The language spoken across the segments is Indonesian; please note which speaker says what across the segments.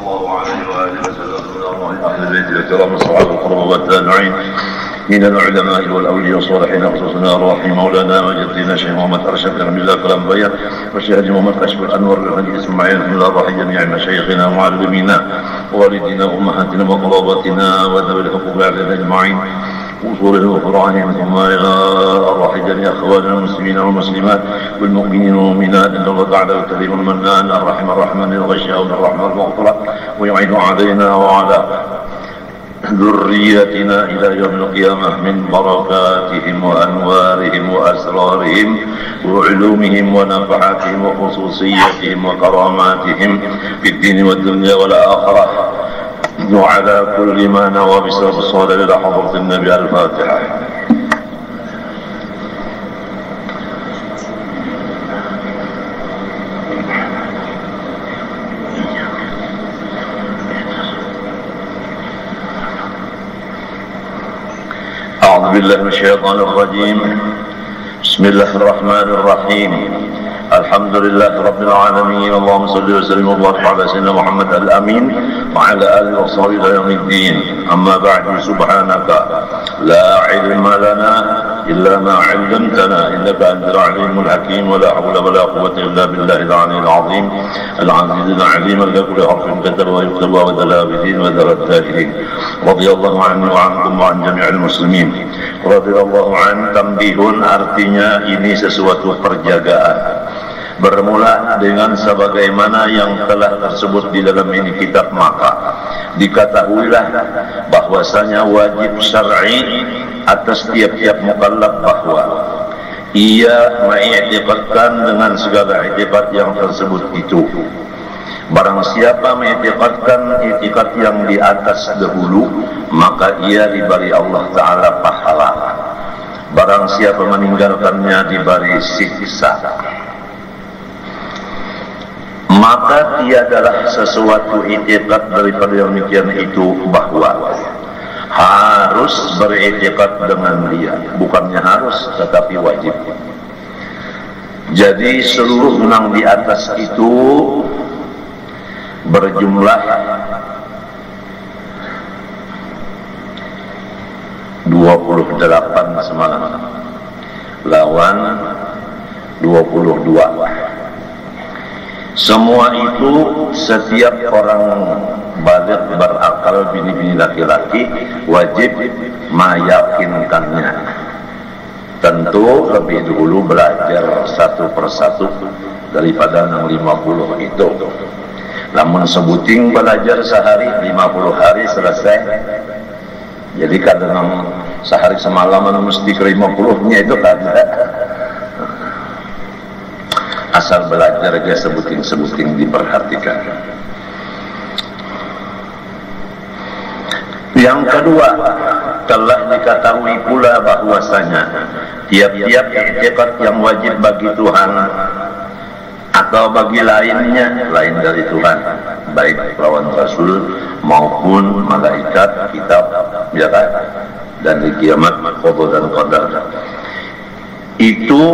Speaker 1: الله عليه وآله وسلم أهل البيت الكرام الصحابة القرب والتابعين من العلماء والأولياء والصالحين خصوصنا الراحم مولانا وجدنا شيخ محمد أرشد بن الله كلام بيان والشيخ محمد أشرف الأنور بن إسماعيل بن الله الراحم جميع مشايخنا ومعلمينا ووالدينا وأمهاتنا وقراباتنا وذوي الحقوق علينا أجمعين وصوله وفرعهم ثم الراحل جميع أخواننا المسلمين والمسلمات والمؤمنين والمؤمنات إن الله تعالى الكريم المنان الرحيم الرحمن الغشاء الرحمة المغفرة ويعين علينا وعلى ذريتنا إلى يوم القيامة من بركاتهم وأنوارهم وأسرارهم وعلومهم ونفحاتهم وخصوصياتهم وكراماتهم في الدين والدنيا والآخرة وعلى كل ما نوى بسبب الصلاة إلى حضرة النبي. الفاتحة. أعوذ بالله من الشيطان الرجيم. بسم الله الرحمن الرحيم. الحمد لله رب العالمين. اللهم صل وسلم وبارك على سيدنا محمد الأمين وعلى آله وصحبه إلى يوم الدين. أما بعد سبحانك لا علم لنا إلا ما علمتنا إنك أنت العليم الحكيم ولا حول ولا قوة إلا بالله العلي العظيم العزيز العليم لكل حرف كتب ويكتب وذل الآبدين وذل الذاكرين. رضي الله عني وعنكم وعن جميع المسلمين. رضي الله عن تنبيه artinya ini sesuatu perjagaan. Bermula dengan sebagaimana yang telah tersebut di dalam ini kitab, maka diketahuilah bahwasanya wajib syar'i atas tiap-tiap mukallaf bahwa ia mengiktikadkan dengan segala iktikad yang tersebut itu. Barang siapa mengiktikadkan iktikad yang di atas dahulu, maka ia diberi Allah Ta'ala pahala. Barang siapa meninggalkannya diberi siksa. Maka tiadalah sesuatu iktikad daripada yang demikian itu bahwa harus beriktikad dengan dia, bukannya harus tetapi wajib. Jadi seluruh yang di atas itu berjumlah 28 semalam lawan 22. Semua itu setiap orang baligh berakal bini-bini laki-laki wajib meyakinkannya. Tentu lebih dulu belajar satu persatu daripada 50 itu. Namun sebuting belajar sehari 50 hari selesai. Jadi kadang sehari semalaman mesti ke 50-nya itu kada. Asal belajar aja sebuting-sebuting diperhatikan. Yang kedua, telah diketahui pula bahwasanya tiap-tiap iktikad yang wajib bagi Tuhan atau bagi lainnya lain dari Tuhan, baik lawan Rasul maupun malaikat, kitab, ya kan, dan di kiamat, qada dan qadar, itu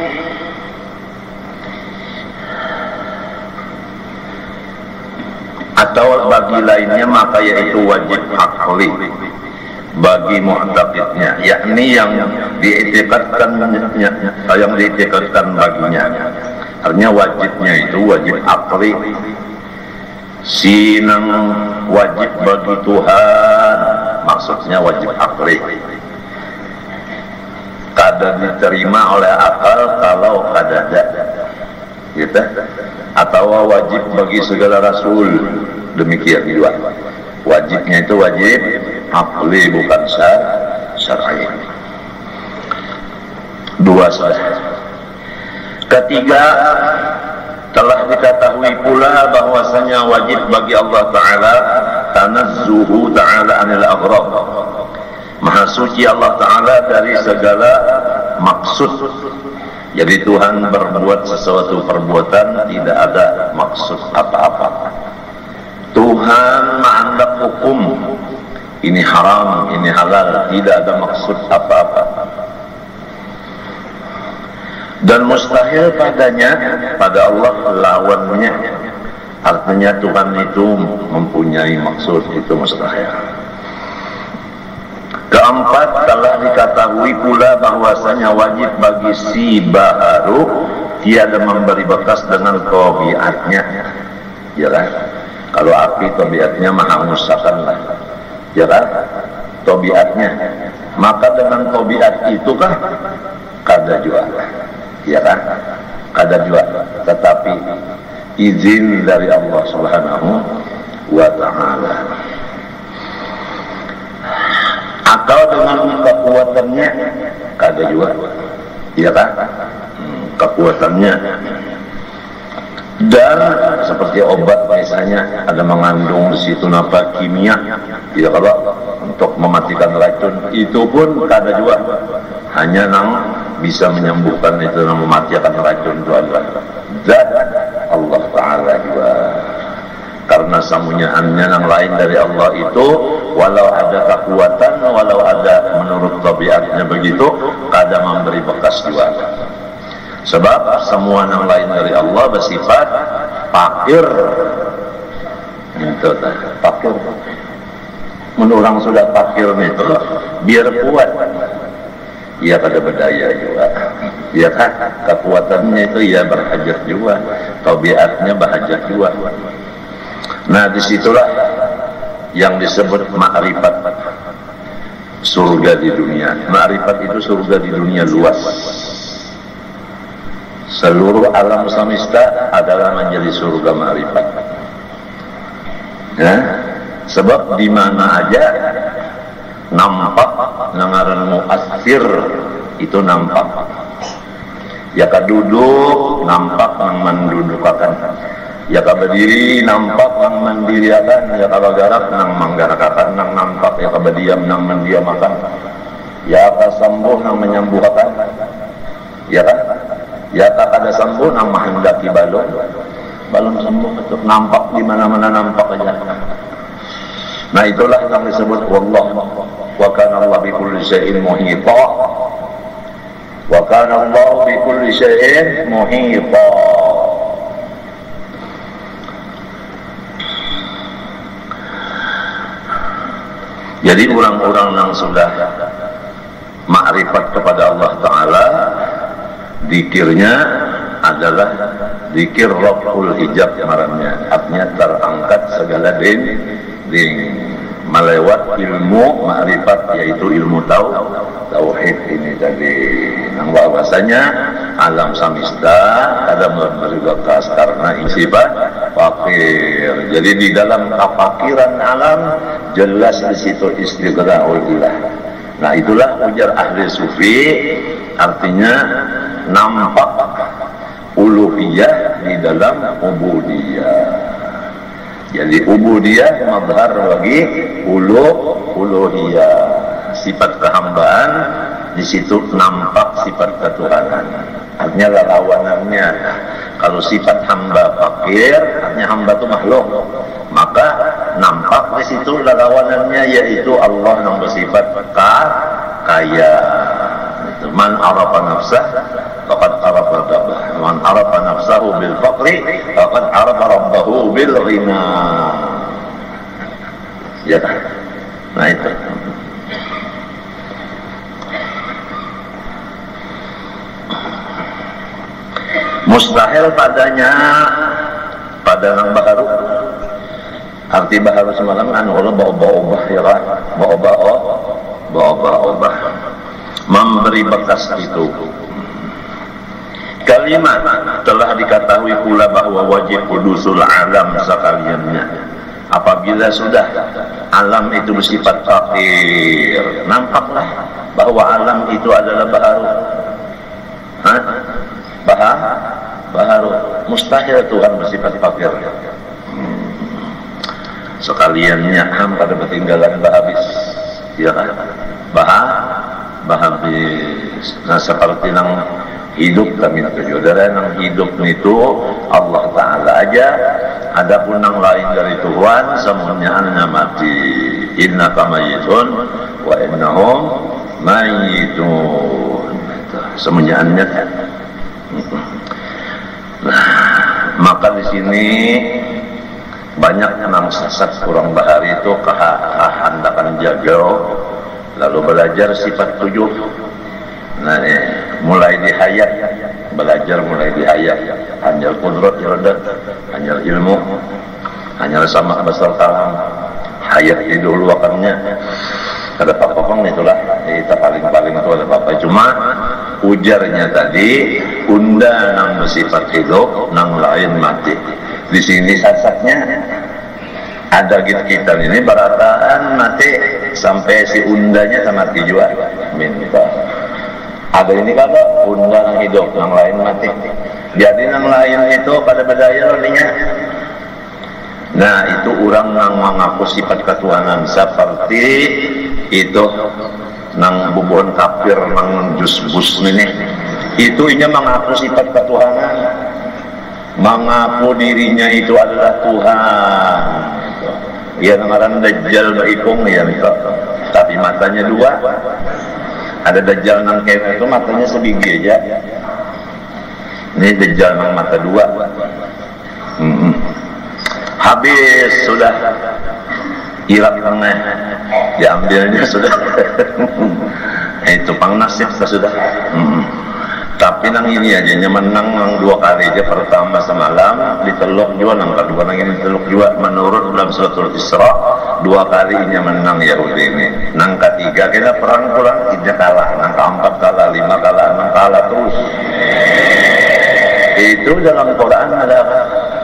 Speaker 1: atau bagi lainnya maka yaitu wajib akli bagi mu'taqidnya, yakni yang diiktikadkan baginya. Artinya wajibnya itu wajib akli. Sinang wajib bagi Tuhan maksudnya wajib akli, kada diterima oleh akal kalau kada ada gitu. Atau wajib bagi segala rasul, demikian juga. Wajibnya itu wajib akli bukan syar'i. Dua saja. Ketiga, telah diketahui pula bahwasanya wajib bagi Allah Ta'ala tanazzuhu ta'ala anil aghrab. Maha suci Allah Ta'ala dari segala maksud. Jadi Tuhan berbuat sesuatu perbuatan tidak ada maksud apa-apa. Tuhan menganggap hukum ini haram, ini halal, tidak ada maksud apa-apa. Dan mustahil padanya, pada Allah lawannya Artinya Tuhan itu mempunyai maksud, itu mustahil. Keempat, telah diketahui pula bahwasanya wajib bagi si baharu tiada memberi bekas dengan tabiatnya. Ya kan? Kalau api tabiatnya menghanguskan lah. Ya kan? Tabiatnya. Maka dengan tabiat itu kan kada jua. Ya kan? Kada jua. Tetapi izin dari Allah Subhanahu wa ta'ala. Atau dengan kekuatannya kada juga, iya kan? Kekuatannya. Dan seperti obat misalnya ada mengandung di situ napa kimia, ya kalau untuk mematikan racun itu pun kada juga, hanya nang bisa menyembuhkan itu nang mematikan racun itu adalah zat Allah Ta'ala juga. Karena sembunyiannya yang lain dari Allah itu, walau ada kekuatan, walau ada menurut tabiatnya begitu, kada memberi bekas juga. Sebab semua yang lain dari Allah bersifat fakir. Itu fakir. Menurut orang sudah fakir itu, biar kuat. Ia pada berdaya juga. Ya kan? Kekuatannya itu ia berhajat juga. Tabiatnya berhajat juga. Nah, disitulah yang disebut ma'rifat surga di dunia. Ma'rifat itu surga di dunia luas. Seluruh alam semesta adalah menjadi surga ma'rifat. Ya, sebab di mana aja nampak nangaran mu'assir itu nampak. Ya kaduduk nampak nang mendudukakan. Ya kabadiri nampak nang mandiriakan, ya kabagarak nang manggarakakan, nang nampak ya kabadiam nang mendiamakan, ya kasambuh nang menyembuhkan, ya kan? Ya tak ada sembuh nang menghendaki balon sembuh betul, nampak di mana-mana nampak aja. Nah itulah yang disebut wallah wa kana Allah bi kulli syai'in muhita, wa kana Allah bi kulli syai'in muhita. Jadi orang-orang yang sudah ma'rifat kepada Allah Ta'ala, zikirnya adalah zikir raf'ul hijab marahnya, artinya terangkat segala din melewat ilmu ma'rifat, yaitu ilmu tauhid ini tadi. Nang bahasanya alam semesta ada memberi bekas karena sifat fakir. Jadi di dalam kefakiran alam jelas di situ istighna'ulillah. Nah itulah ujar ahli sufi, artinya nampak uluhiyah di dalam ubudiyah. Jadi ubudiyah mazhar bagi uluhiyah, sifat kehambaan di situ nampak sifat ketuhanan. Artinya lawanannya, kalau sifat hamba fakir, artinya hamba itu makhluk, maka nampak di situ lawanannya, yaitu Allah yang bersifat kaya. Man arafa nafsah faqad arafa rabbah, man arafa nafsahu bil faqri faqad arafa rabbahu bil ghina. Ya kan? Nah itu. Mustahil padanya pada orang baharu. Arti baharu semalam kan Allah bawa-bawa ya kan? Bawa-bawa memberi bekas itu. Kalimat telah diketahui pula bahwa wajib hudusul alam sekaliannya. Apabila sudah alam itu bersifat fakir, nampaklah bahwa alam itu adalah baharu. Baharu. Mustahil Tuhan bersifat fakir. Sekaliannya pada ketinggalan habis. Ya kan? Habis. Nah seperti yang hidup kami saudara, yang hidup itu Allah Ta'ala aja. Adapun yang lain dari Tuhan semuanya mati. Innaka mayyitun wa innahum mayyitun. Semuanya nah, maka di sini banyak nang sesat kurang bahari itu kehandakan jago, lalu belajar sifat 7. Nah, mulai dihayat, belajar mulai dihayat, hanya kudrat iradat, hanya ilmu, hanya sama besar kalam, hayat itu dulu akannya. Ada apa-apa itulah, kita paling-paling itu ada apa-apa. Cuma ujarnya tadi, unda nang bersifat hidup, nang lain mati. Di sini sasaknya ada kita ini barataan mati sampai si undanya sama mati juga. Minta. Ada ini kagak unda nang hidup, nang lain mati. Jadi nang lain itu pada bedaya artinya. Nah, itu orang nang mengaku sifat ketuhanan seperti itu nang bubuhan kafir nang jus-bus ini. Itu inya mengaku sifat ketuhanan, mengaku dirinya itu adalah Tuhan. Ya ngaran Dajjal baikung ya itu. Tapi matanya 2. Ada Dajjal nang kayak itu matanya sebiji aja. Ini Dajjal nang mata 2. Habis sudah irak tengah diambilnya sudah. Itu pang nasib sudah. Tapi nang ini aja menang nang 2 kali aja, pertama semalam diteluk juga, nang kedua nang ini diteluk juga menurut dalam suratul Isra 2 kalinya menang Yahudi ini. Nang ketiga kita perang pulang 3 kalah, nang keempat kalah, 5 kalah, 6 kalah terus. Itu dalam Quran ada apa?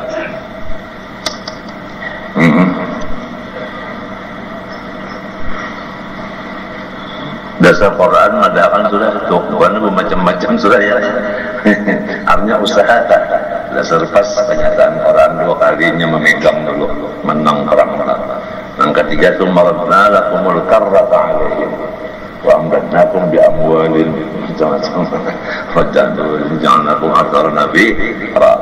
Speaker 1: Dasar Quran madakan sudah tuh, bukan macam-macam sudah ya. Artinya usaha tak. Dasar pas kenyataan Quran 2 kalinya memegang dulu, menang perang. Yang ketiga itu maradna lakumul karrata alaihim wa amdadnakum bi amwalin macam-macam. Janganlakum athar nabi ra.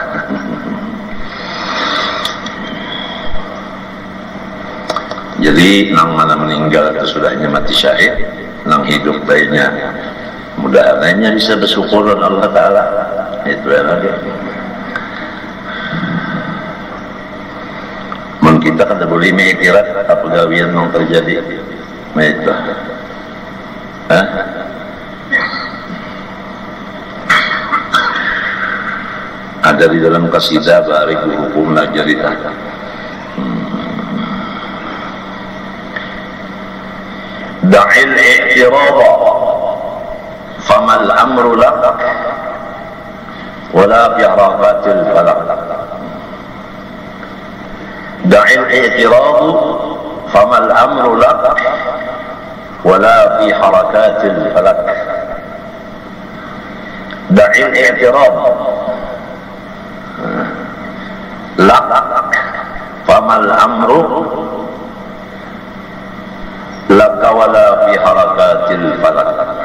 Speaker 1: Jadi nang malam meninggal itu sudahnya mati syahid, nang hidup baiknya mudah-mudahan bisa bersyukur Allah Ta'ala. Itu yang lagi. Men kita kan boleh mengikirat apa gawian yang terjadi. Itu. Ada di dalam qasidah barik hukum najaritah. Da'il i'tirada famal amru lak wala fi harakatil falak. Da'il i'tirada famal amru lak wala fi harakatil falak. Da'il i'tirada lak famal amru laka wala fi harakatil falak.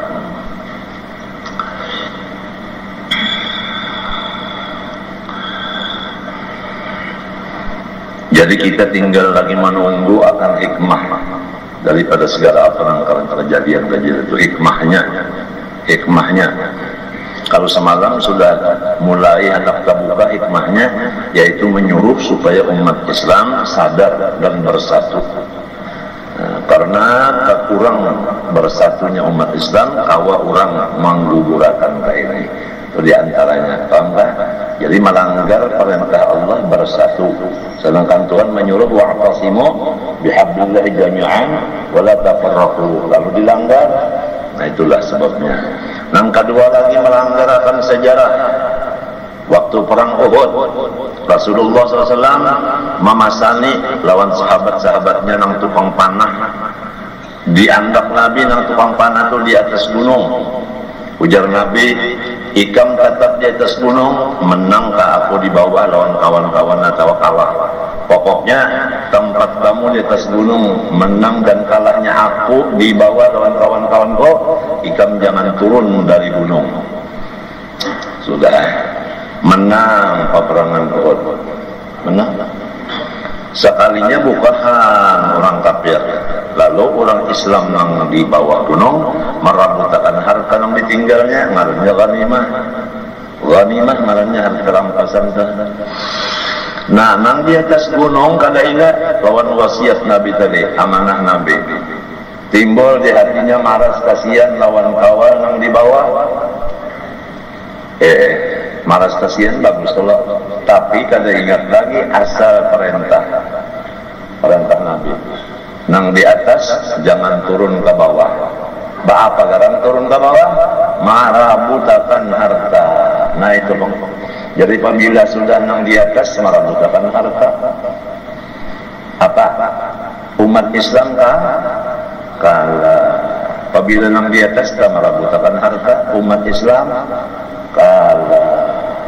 Speaker 1: Jadi kita tinggal lagi menunggu akan hikmah daripada segala apa kejadian itu hikmahnya. Kalau semalam sudah mulai hendak terbuka hikmahnya, yaitu menyuruh supaya umat Islam sadar dan bersatu. Karena kurang bersatunya umat Islam, kawa orang menggugurkan ini. Itu diantaranya, paham tak? Jadi melanggar perintah Allah bersatu. Sedangkan Tuhan menyuruh wa'tasimu bihablillahi jami'an wa la tafarraqu. Lalu dilanggar, nah itulah sebabnya. Yang kedua lagi melanggar akan sejarah. Waktu perang Uhud, Rasulullah SAW memasani lawan sahabat-sahabatnya nang tukang panah. Diandak Nabi nang tukang panah itu di atas gunung. Ujar Nabi, ikam tetap di atas gunung, menang ke aku di bawah lawan kawan-kawan atau kalah. Pokoknya tempat kamu di atas gunung, menang dan kalahnya aku di bawah lawan kawan-kawanku, ikam jangan turun dari gunung. Sudah. Menang peperangan Uhud, menang. Sekalinya bukan orang kafir, lalu orang Islam yang di bawah gunung merabutakan harta yang ditinggalnya, ngarannya ghanimah, ngarannya harta rampasan. Nah, nang di atas gunung kada ingat lawan wasiat Nabi tadi, amanah Nabi. Timbul di hatinya maras kasihan lawan kawan nang di bawah. Maras kasihan bagus loh. Tapi kada ingat lagi asal perintah Nabi. Nang di atas jangan turun ke bawah. Apa garang turun ke bawah? Marabutakan harta. Nah itu bang. Jadi apabila sudah nang di atas marabutakan harta, apa? Umat Islam kalah. Apabila nang di atas marabutakan harta, umat Islam kalah.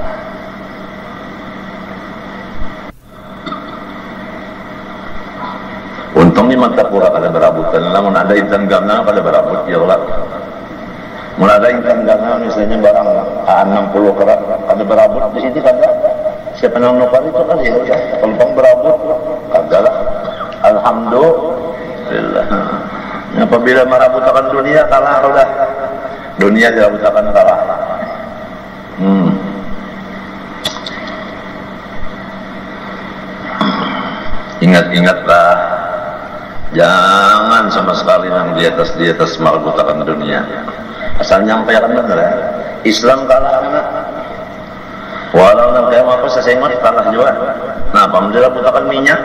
Speaker 1: Untung ni magtapura kada berabutan, namun ada intan gana kada berabut ya Allah. Mun ada intan gana misalnya barang 60 kerat kada berabut di sini kada. Siapa nang nukar itu kan ya, kalau berabut kada lah. Alhamdulillah. Apabila marabutakan dunia kalah sudah. Dunia dirabutakan kalah. Ingat-ingatlah. Jangan sama sekali nang di atas marabutakan dunia. Asal nyampaikan benar ya. Islam kalah anak. Walau nang kaya apa sesengot kalah juga. Nah, pamdela putakan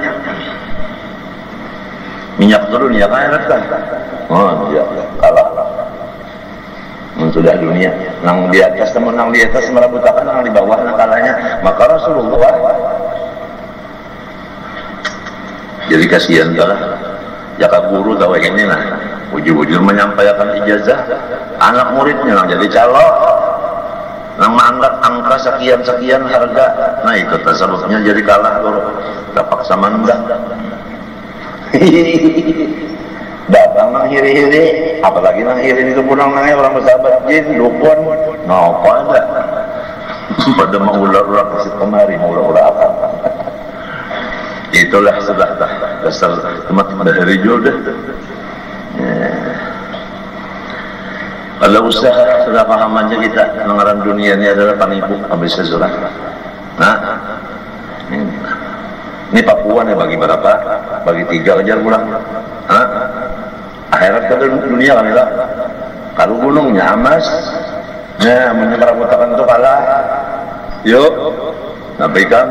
Speaker 1: minyak dunia kan kan. Oh, dia kalah. Sudah dunia. Nang di atas teman nang di atas marabutakan nang di bawah nang kalahnya. Maka Rasulullah jadi kasihan kalah. Jaka guru tahu ini nah, ujur-ujur menyampaikan ijazah, anak muridnya nang jadi calo, nang mangkat angka sekian harga, nah itu tasarufnya jadi kalah guru, dapat sama enggak, datang nang hiri-hiri, apalagi nang hiri itu punang nangnya orang bersahabat jin, dukun, apa ada, pada mau ular-ular kasih kemari, mau ular-ular apa. Itulah sudah dasar teman-teman dari jodoh. Kalau usaha sudah paham aja kita mengarang dunia ini adalah penipu habis sesudah. Nah, ini Papua nih bagi berapa? Bagi 3 aja pulang. Akhirat ke dunia kan ya? Kalau gunungnya amas, nah menyebarabutakan itu kalah. Yuk, nabikan.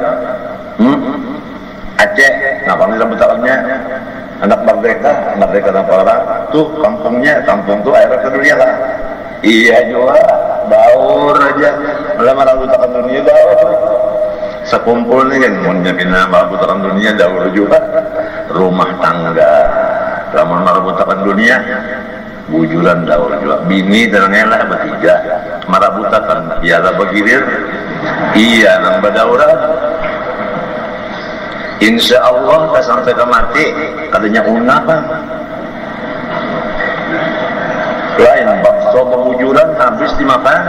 Speaker 1: Aceh, nah kalau disebutakannya anak merdeka apa tuh kampung tuh air ke dunia lah. Iya juga, baur aja, malah marabutakan dunia baur. Sekumpul nih kan, mau nyapina marabutakan dunia daur juga, rumah tangga, lamun marabutakan dunia, bujuran daur juga, bini dan ngelah bertiga, marabutakan, biara begilir, iya nang badauran. Insya Allah tak sampai ke mati katanya unapan lain bakso pengujuran habis dimakan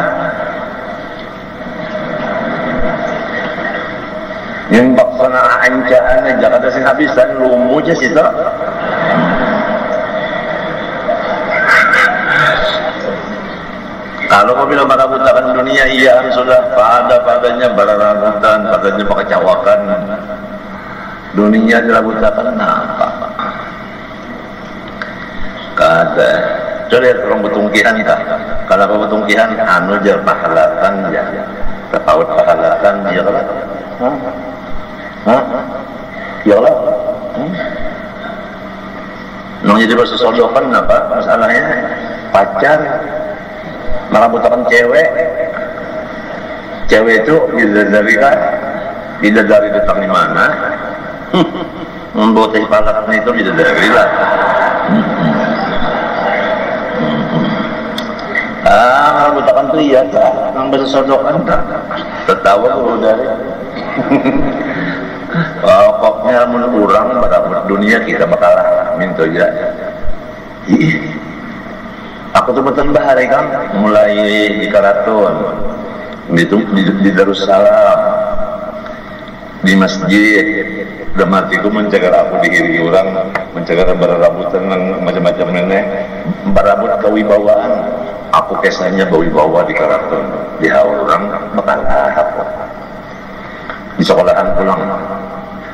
Speaker 1: yang bakso na ancaan aja kata sing habisan lumu aja situ. Kalau mau bilang marabutakan dunia iya sudah padanya barabutan padanya pekecewakan. Dunia dirabutakan apa? Kada. Coba lihat orang betungkihan kita. Kalau apa betungkihan, anu jar pahalakan ya. Terpaut pahalakan ya lah. Ya lah. Nong jadi bersesodokan apa? Masalahnya pacar marabutakan cewek. Cewek itu bidadari datang di mana? Membuat palaknya itu bidadari lah. Marabutakan tuh iya tak, nang bersesodokan tak, tertawa dulu dari. Pokoknya mun kurang pada dunia kita bakalah minta ya. Aku tuh betul bahari kan, mulai di Karaton, di Darussalam, di masjid. Udah matiku menjaga aku dihiri orang, menjaga berabutan macam-macam nenek, berabut kewibawaan. Aku kesannya bawa di Karaton, di haul orang bakal apa? Di sekolahan pulang.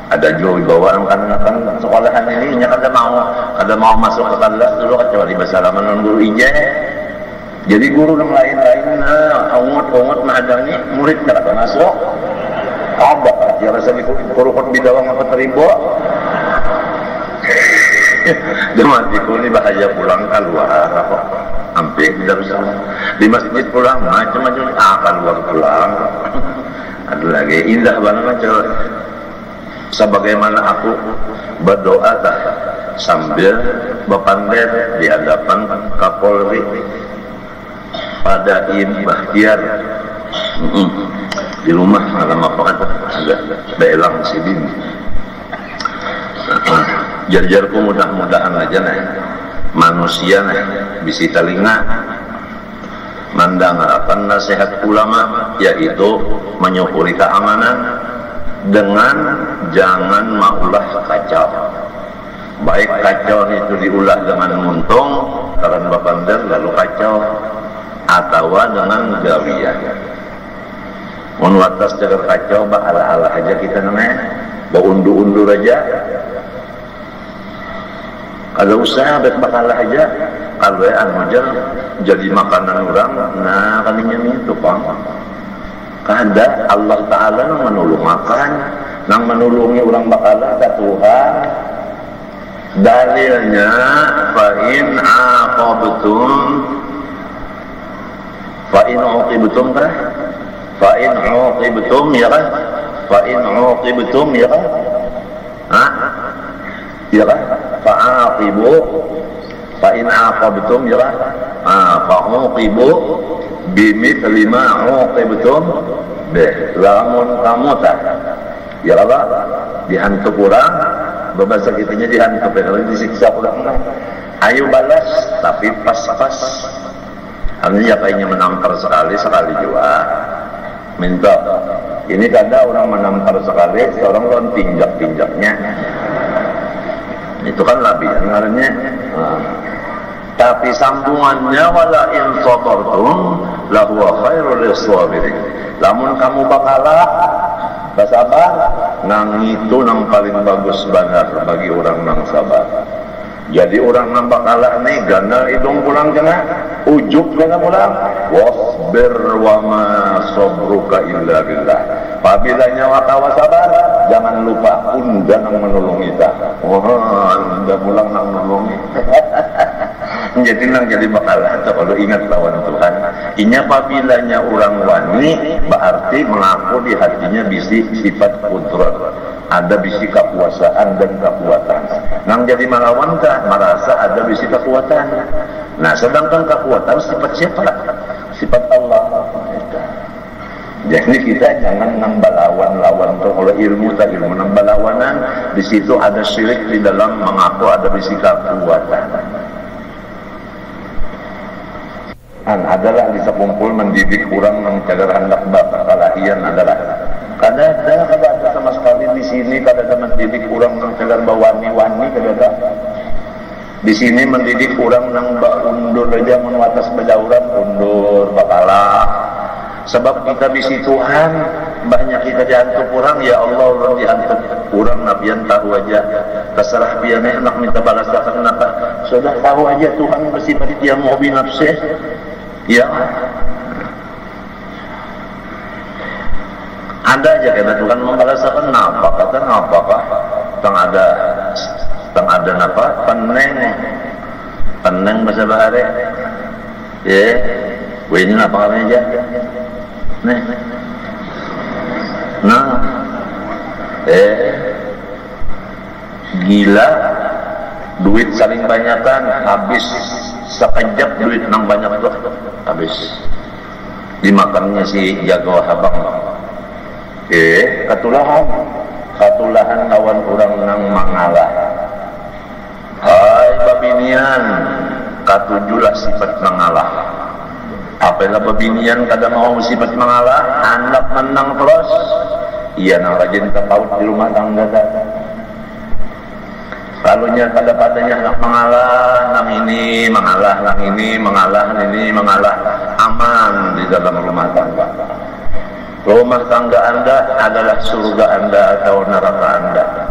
Speaker 1: Ada juga bawaan kan sekolahan ini nya kada mau masuk ke kelas dulu kecuali bersalaman dengan guru ijazah. Jadi guru yang lain-lain ungut mahadani murid kada masuk. Ada ya rasa di kurukut bidawang apa teribo. Demat di bahaya pulang keluar kok. Hampir tidak usah. Di masjid pulang macam-macam keluar pulang. Ada lagi indah banget sebagaimana aku berdoa sambil berpandir di hadapan Kapolri pada Bahtiar di rumah malam apa kan agak belang sidin. Jar-jarku mudah-mudahan aja manusia bisi telinga mendengarkan nasihat ulama, yaitu menyukuri keamanan dengan jangan maulah kacau. Baik kacau itu diulah dengan muntung karena bapander lalu kacau, atau dengan gawian. Mun watas jaga kacau ala-ala aja kita namanya, undur-undur aja. Kalau usaha bakalah aja, kalau aja jadi makanan orang, nah kalinya itu pang. Kada Allah Ta'ala yang menolong makan, yang menolongi orang bakalah ke Tuhan. Dalilnya fa'in aqabtum fa'in uqibtum kah? Fa'in uqibtum ya kan? Fa'in uqibtum ya kan? Hah? Ya kan? Fa'aqibu fa'in aqabtum ya kan? Fa'uqibu bimithli ma uqibtum bih. Lamun kamu tak ya Allah dihantu kurang bahasa kitanya dihantu kalau disiksa kurang ayo balas tapi pas-pas. Artinya kayaknya menampar sekali juga minta. Ini kadang orang menampar sekali, seorang lon tinjak-tinjaknya itu kan labian artinya. Tapi sambungannya wala in sabartum lahu khairul lisabirin. Lamun kamu bakalah bersabar, nang itu nang paling bagus benar bagi orang nang sabar. Jadi orang nang bakalah nih gana hidung pulang kena ujuk kena pulang. Wasbir wa ma sabruka illa billah. Apabila nyawa kawa sabar, jangan lupa unda nang menolong kita. Unda pulang nang menolongi. Jadi nang jadi bakalah kalau ingat lawan Tuhan. Inya apabila orang wani berarti mengaku di hatinya bisi sifat kudrat, ada bisi kekuasaan dan kekuatan. Nang jadi melawan kah merasa ada bisi kekuatan. Nah sedangkan kekuatan sifat siapa? Sifat Allah. Jadi kita jangan nang balawan-lawan tuh kalau ilmu tak ilmu nang balawanan di situ ada syirik di dalam mengaku ada bisi kekuatan. Adalah bisa kumpul mendidik kurang mencagar hendak bapak kalahian adalah kada ada sama sekali di sini kada ada mendidik kurang mencagar bawani-wani kada ada. Di sini mendidik kurang nang undur aja menuatas bedauran undur bakalah. Sebab kita bisi Tuhan banyak kita dihantu kurang ya Allah orang dihantu kurang nabian tahu aja terserah biarnya enak minta balas kenapa sudah tahu aja Tuhan bersifat dia mau binafsih. Ya, ada aja kita Tuhan membalasakan napa kata napa kah? Tang ada napa? Peneng bahasa bahare. Ya, ini napa aja? Nih, nah, gila, duit saling banyakan habis. Sekejap duit nang banyak tuh habis dimakannya si jago habang. Katulahan lawan orang nang mangalah. Hai babinian, katujulah sifat mengalah. Apalah babinian kada mau sifat mengalah, anak menang terus. Iya nang rajin kepaut di rumah tangga dah. Lalunya pada-padanya nak mengalah, nang ini mengalah, nang ini mengalah, ini mengalah, aman di dalam rumah tangga. Rumah tangga Anda adalah surga Anda atau neraka Anda.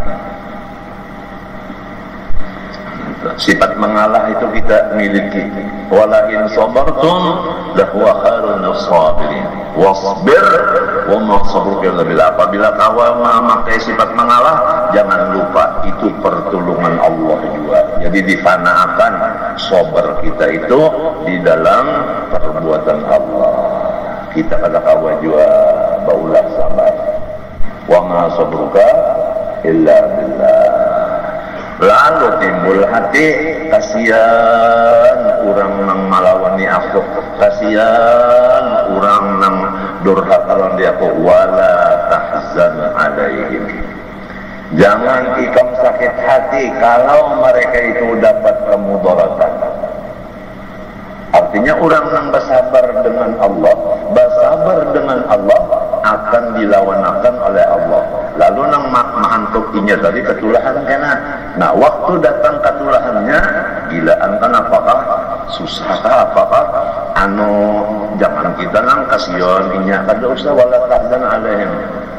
Speaker 1: Sifat mengalah itu kita miliki. Wala in sabartum lahuwa khairun lis-sabirin. Wasbir wa ma sabruka illa billah. Apabila kau memakai sifat mengalah, jangan lupa itu pertolongan Allah juga. Jadi difanakan sabar kita itu di dalam perbuatan Allah. Kita kata kawan juga baulah sabar. Wa ma sabruka illa billah. Lalu timbul hati kasihan orang nang malawani aku, kasihan orang nang durhaka lawan dia aku. Wala tahzan alaihim. Jangan ikam sakit hati kalau mereka itu dapat kemudaratan. Artinya orang yang bersabar dengan Allah, bersabar dengan Allah akan dilawanakan oleh Allah. Lalu nang mahantukinya tadi ketulahan kena. Nah, waktu datang ketulahannya, gilaan kan apakah susah kah apakah jangan kita nang kasihan inya kada usah wala tahzan alaihim.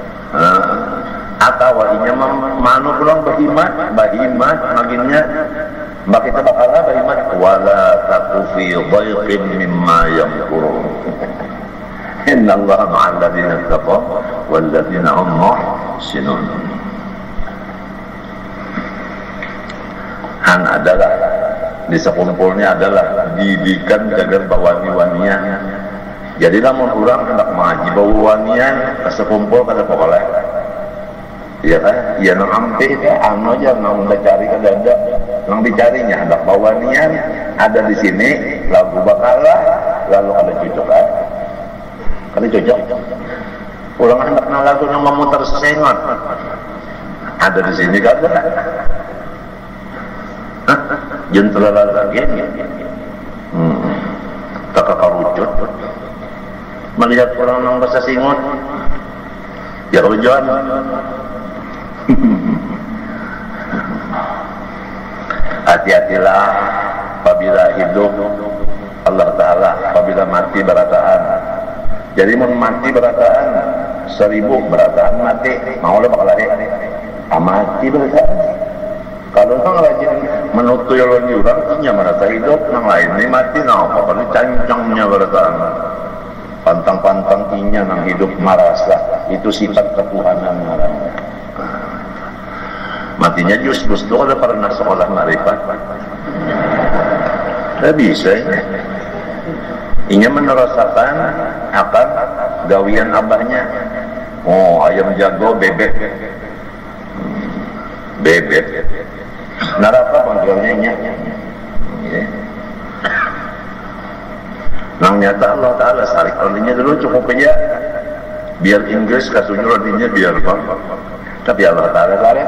Speaker 1: Atau inya manu pulang berhimat maginnya mbak kita bakalah berhimat wala takufi dhaiqin mimma yamkurun. Innallaha ma'al ladzina taqaw wal ladzina hum muhsinun. Adalah di sekumpulnya adalah didikan jagar bawani-wanian. Jadi namun orang hendak mengaji bawanian ke sekumpul kada pokoleh. Iya kan? Iya nang ampe teh anu aja nang dicari kada ada. Nang dicarinya hendak bawanian ada di sini lagu bakalah lalu ada cocokan. Kada cocok. Ulang hendak nang lagu nang memutar sengot. Ada di sini kada. Jentera lagi kakak karucut melihat orang yang bahasa singot ya rujuan. Hati-hatilah apabila hidup Allah Ta'ala, apabila mati berataan. Jadi mau mati berataan 1000 berataan mati mau lah bakal lahir mati berataan. Kalau nang rajin menutup orang nya merasa hidup, nang lain ni mati nang apa kalau cancangnya berataan. Pantang-pantang inya nang hidup merasa itu sifat ketuhanan marahnya. Matinya justru ada pernah sekolah marifat. Tak bisa ini. Inya menerasakan akan gawian abahnya. Oh, ayam jago bebek. Bebek. Neraka panggilnya nya. Nang nyata Allah Ta'ala sarik ordinya dulu cukup aja. Biar Inggris kasih ordinya biar apa. Tapi Allah Ta'ala sarik.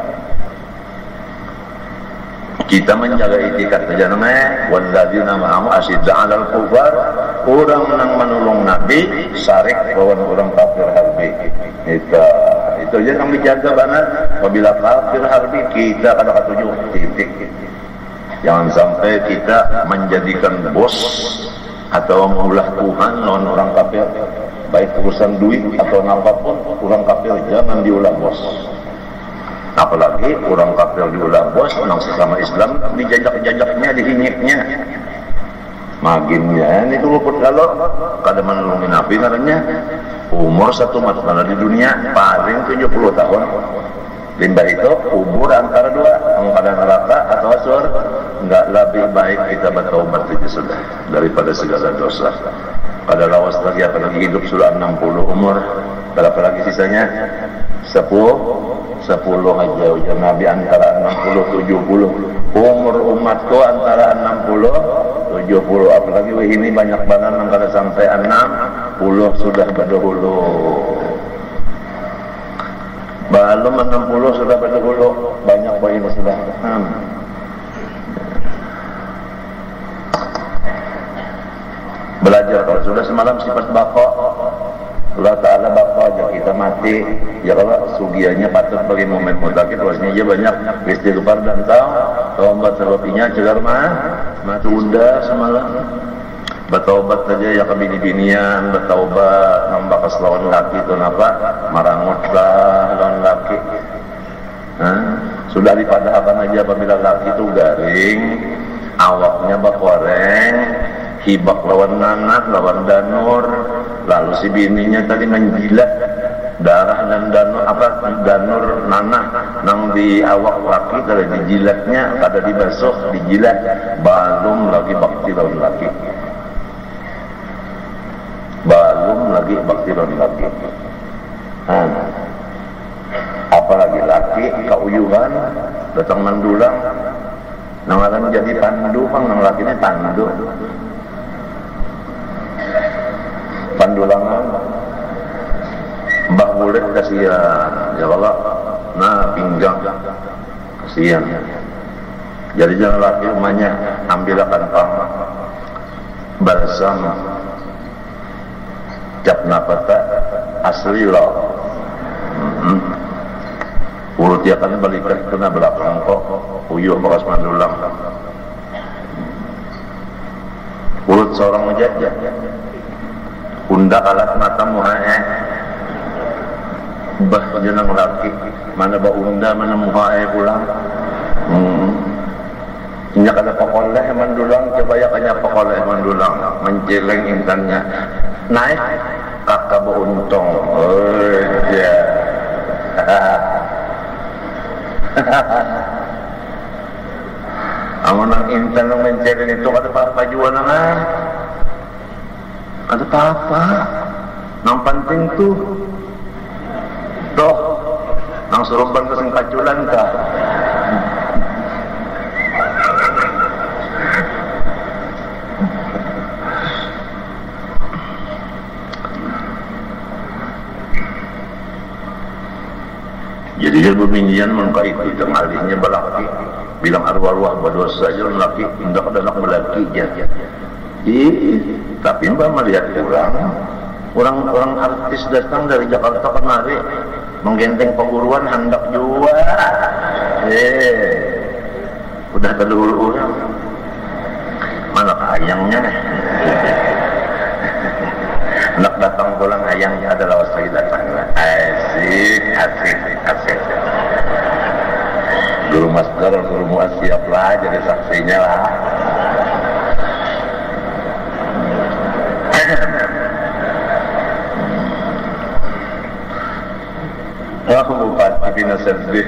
Speaker 1: Kita menjaga itikat saja namanya walladzina ma'ahu asyidda 'alal kufar. Orang yang menolong Nabi sarik lawan orang kafir harbi. Itu aja yang dijaga banget. Apabila kafir harbi kita kada katuju titik. Jangan sampai kita menjadikan bos atau maulah Tuhan lawan orang kafir. Baik urusan duit atau apapun orang kafir jangan diulah bos. Apalagi orang kafir diulah bos, orang sesama Islam dijajak-jajaknya, dihinyiknya. Maginnya ini tuh luput kalau kada menolongi Nabi katanya umur satu mata di dunia paling 70 tahun. Limbah itu kubur antara dua, angkada neraka atau surga. Enggak lebih baik kita bertaubat saja sudah daripada segala dosa. Pada lawas lagi apalagi hidup sudah 60 umur, berapa lagi sisanya? 10 aja ujar Nabi antara 60 70. Umur umatku antara 60 70. Apalagi ini banyak banget yang kada sampai 60 sudah berdahulu. Belum 60 sudah berdahulu. Banyak ini sudah. Belajar kalau sudah semalam sifat bako. Allah Ta'ala bapa aja kita mati ya kalau sugiannya patut bagi momen mutakit wasnya dia banyak istighfar dan taubat sebabnya cegar matunda semalam bertaubat saja ya kebini-binian bertaubat nambah keslawan laki itu napa marangut lah lawan laki Sudah dipadahkan aja apabila laki itu garing, awaknya bakoreng, hibak lawan nanah, lawan danur, lalu si bininya tadi menjilat darah dan danur nanah nang di awak laki, kalau dijilatnya kada dibasuh, dijilat, balum lagi bakti lawan laki, balum lagi bakti lawan laki. Apalagi laki kauyuhan datang mendulang nang akan jadi pandu, nang laki ini pandulangan mbah boleh kasihan ya Allah, nah pinggang kasihan. Jadi jangan laki rumahnya ambil kantong balsam cap napata asli loh, urut dia kan balikan kena belakang kok uyuh bekas mandulang, urut seorang menjajah undak alat mata muhae bah jenang laki mana ba unda mana muhae pulang. Nya kada pakoleh mandulang, coba ya kanya pakoleh mandulang menjeleng intannya naik kakak ba untong. Oh ya. Amanang intan nang menjeleng itu kada apa jual nangan. Ada apa? Nang penting tuh toh nang suruban keseng kaculan ka. Jadi dia berbinjian mengkait itu alihnya belaki bilang arwah-arwah berdosa aja laki indah adalah belaki ya. Tapi mbak melihat orang artis datang dari Jakarta kemari menggenteng pengguruan hendak jual. Udah kedulu orang mana ayangnya nih. Hendak datang pulang ayangnya adalah wasai datang. Asik. Guru master, guru muas siap lah jadi saksinya lah. Aku bupati bina sedih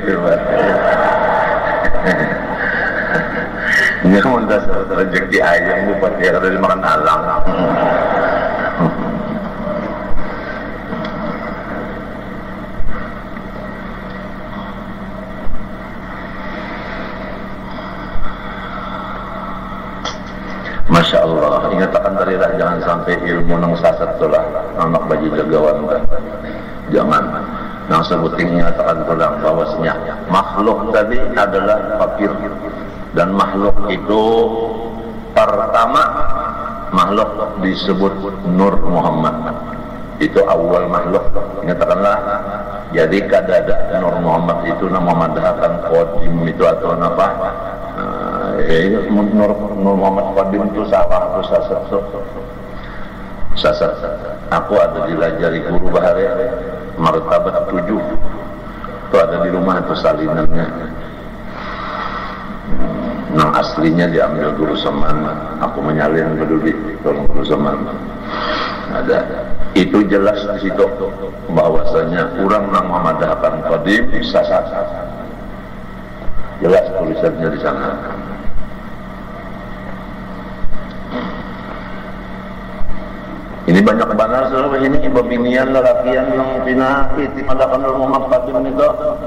Speaker 1: ini mudah rezeki ayam bupati yang ada dimakan alang. Masya Allah, ingatakan darilah jangan sampai ilmu nang sasat tulah anak baju jagawan kan. Jangan nang sebuting ingatakan tulang bahwasanya makhluk tadi adalah fakir, dan makhluk itu pertama makhluk disebut Nur Muhammad, itu awal makhluk. Ingatakanlah, jadi kadada Nur Muhammad itu nama madhakan qadim itu atau apa? Nur Muhammad Qadim itu salah atau sasat. Aku ada dilajari guru bahare martabat 7 itu ada di rumah itu salinannya. Nah aslinya diambil guru Seman, aku menyalin peduli tolong guru Seman. Ada itu jelas di situ bahwasanya kurang nang memadahkan Qadim sasat. Jelas tulisannya di sana. Ini banyak banget soal ini babinian lelakian yang pina itimadakan Muhammad Qadim itu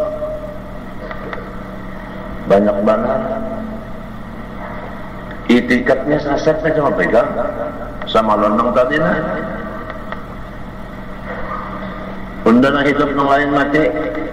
Speaker 1: banyak banget. Itikatnya sasetnya cuma pegang sama lonong tadi nah. Undang hidup yang lain mati.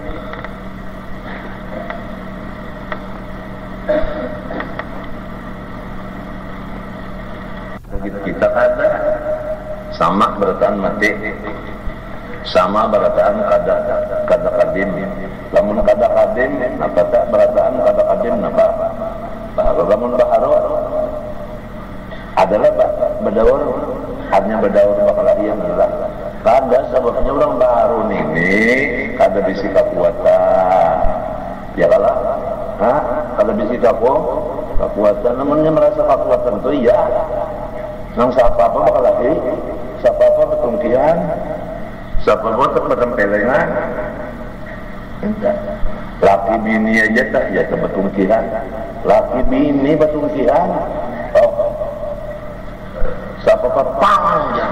Speaker 1: Kita ada sama berataan mati, sama berataan kada kadim. Lamun kada kadim, napa tak berataan kada kadim napa? Bahwa lamun baharo adalah bedawar, hanya bedawar bakal yang hilang. Kada sebabnya orang baru ini kada bisi kekuatan. Ya kalah. Kalau bisi kapuatan, namanya merasa kapuatan itu iya. Nang siapa apa bakal lagi, siapa apa betungkian, siapa apa bertempelengan. Enggak. Laki bini aja tak ya betungkian. Laki bini betungkian. Oh, siapa apa pang ya.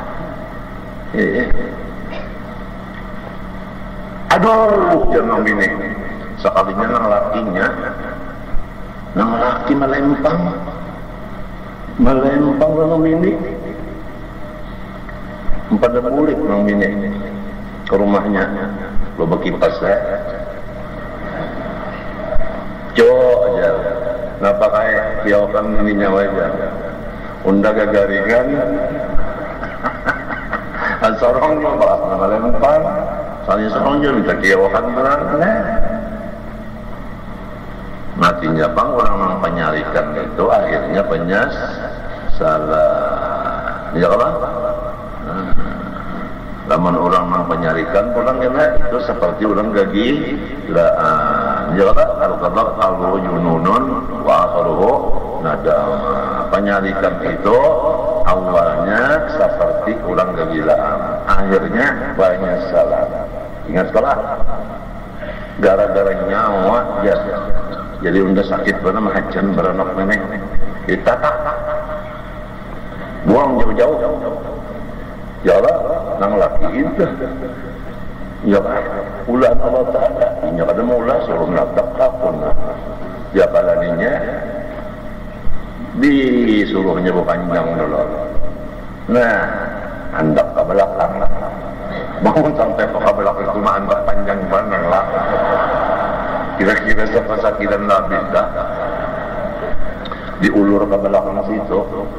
Speaker 1: Aduh, jangan bini. Sekalinya nang lakinya, nang laki melempang nang bini. Pada mulik nang bini ke rumahnya, lo berkipas ya. Aja, napa kayak kiaukan ininya aja. Unda gagaringan, sorong yang balas melempang. Soalnya seorang juga minta kiaukan berangkat. Matinya bang orang penyarikan itu akhirnya salah. Ya Allah. Laman orang penyarikan pulang kena itu seperti orang gagi laan. Ya Allah kalau yununun wa akhiruhu nadama. Penyarikan itu awalnya seperti orang kegilaan, akhirnya banyak salah. Ingat sekolah, gara-gara nyawa ya. Jadi udah sakit benar mahajan beranak nenek. Kita buang jauh-jauh. Ya Allah, nang laki itu. Ya ulah Allah Ta'ala. Ini kada mau ulah suruh nabrak kapun. Ya balaninya disuruhnya panjang dulu. Nah, andak ke belakang. Bangun sampai ke belakang itu mah andak panjang banget lah. Kira-kira siapa sakitan Nabi dah. Diulur ke belakang situ.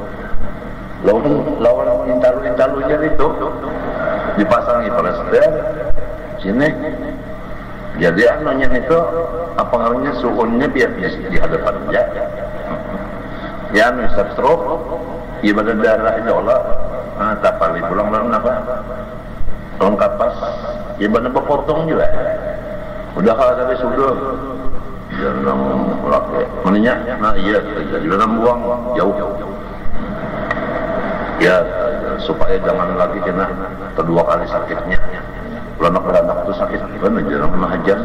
Speaker 1: Lawan intalu-intalunya itu dipasangi plaster sini. Jadi anunya itu apa namanya suhunya biar di hadapan dia. Ya anu stroke ibadah darah ya Allah. Tapali pulang apa? Tolong kapas ibadah berpotong juga. Udah kalau tapi sudah jangan pakai maninya. Nah iya jadi dalam buang jauh. Ya supaya jangan lagi kena kedua kali sakitnya. Beranak-beranak itu sakit kan jangan mahajan.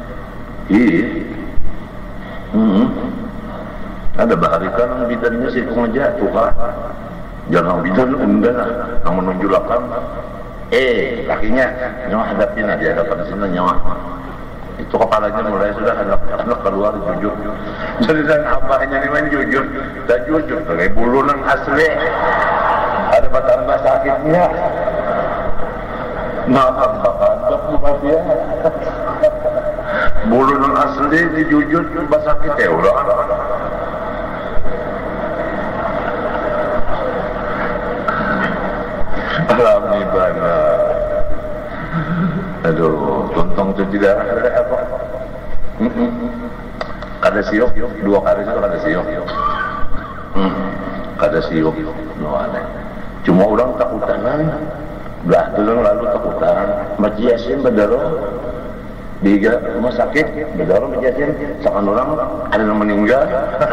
Speaker 1: Ada baharikan bidannya sih pengaja tuh kan. Jangan bidan enggak yang menunjukkan kakinya nyawa hadapin dia hadapan sini nyawa. Itu kepalanya mulai sudah anak keluar jujur. Jadi dan abahnya ini main jujur. Dan jujur kayak bulu nang asli. Ada tambah sakitnya. Maaf bapak dia. Bulu nang asli dijujur tambah sakit ya udah. Alhamdulillah. Aduh, tontong itu tidak ada apa? Kada siok, 2 kali itu kada siok. Kada siok, no aneh. Cuma orang takutanan, belah tulang lalu takutan. Majiasin bedaro, di rumah sakit bedaro majiasin. Sakan orang ada yang meninggal.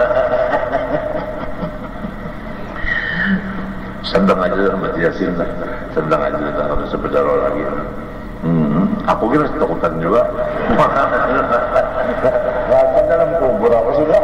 Speaker 1: Sedang aja majiasin lah, sedang aja harus sebedaro lagi. Aku kira takutan juga. Rasa dalam kubur apa sudah?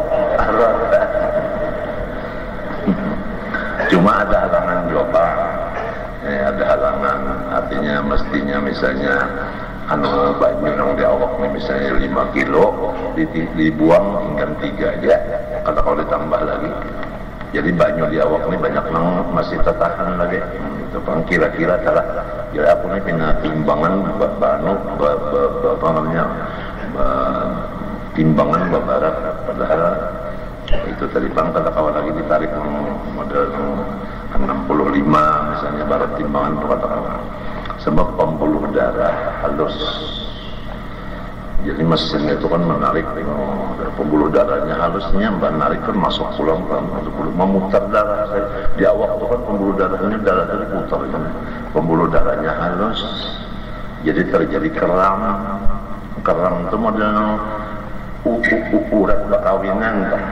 Speaker 1: Cuma ada halangan juga Pak. Ada halangan, artinya mestinya misalnya banyu yang diawak misalnya 5 kilo dibuang hingga 3 aja. Kalau ditambah lagi. Jadi banyu di awak ini banyak yang masih tertahan lagi. Itu kan kira-kira salah. Jadi aku ini punya timbangan apa namanya timbangan barat. Padahal itu tadi bang kata kawan lagi ditarik model 65 misalnya barat timbangan itu katakan. Sebab pembuluh darah halus. Jadi mesin itu kan menarik pembuluh darahnya halusnya menarik kan masuk pulang memutar darah di awak itu kan pembuluh darahnya darah itu diputar kan. Pembuluh darahnya halus jadi terjadi keram itu model urat bakawinan tah.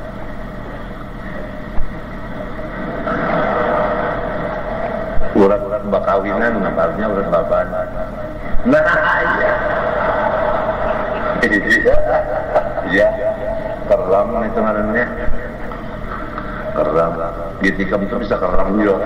Speaker 1: Urat bakawinan namanya urat baban. Nah iya keram itu namanya keram gitikam itu bisa keram juga.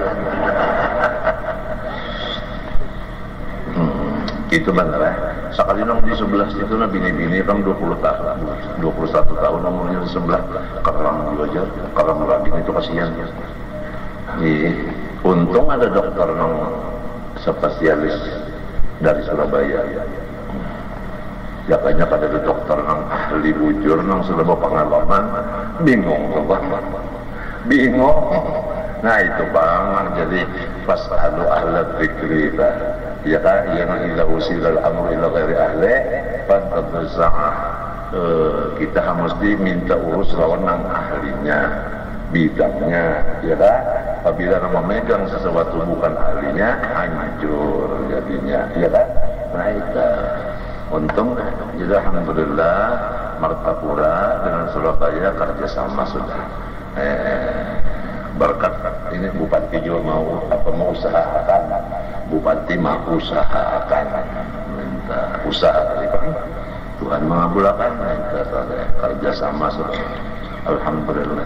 Speaker 1: Itu benar sekali nang di sebelah situ na bini-bini kan 20 tahun 21 tahun umurnya di sebelah keram juga aja keram lagi itu kasihan. Iya untung ada dokter nang spesialis dari Surabaya. Jakanya ada dokter nang ahli bujur nang sudah berpengalaman bingung tuh bang bingung. Nah itu bang jadi pas ahla dzikri ya kan yang ila usilal amru ila ghairi ahli fantadza'ah kita mesti minta urus lawan nang ahlinya bidangnya ya kan apabila memegang sesuatu bukan ahlinya hancur jadinya ya kan. Nah itu untung jadi alhamdulillah Martapura dengan Surabaya kerjasama sudah berkat ini Bupati juga mau usahakan Bupati mau usahakan minta usaha tadi Pak Tuhan mengabulkan minta kerjasama sudah alhamdulillah.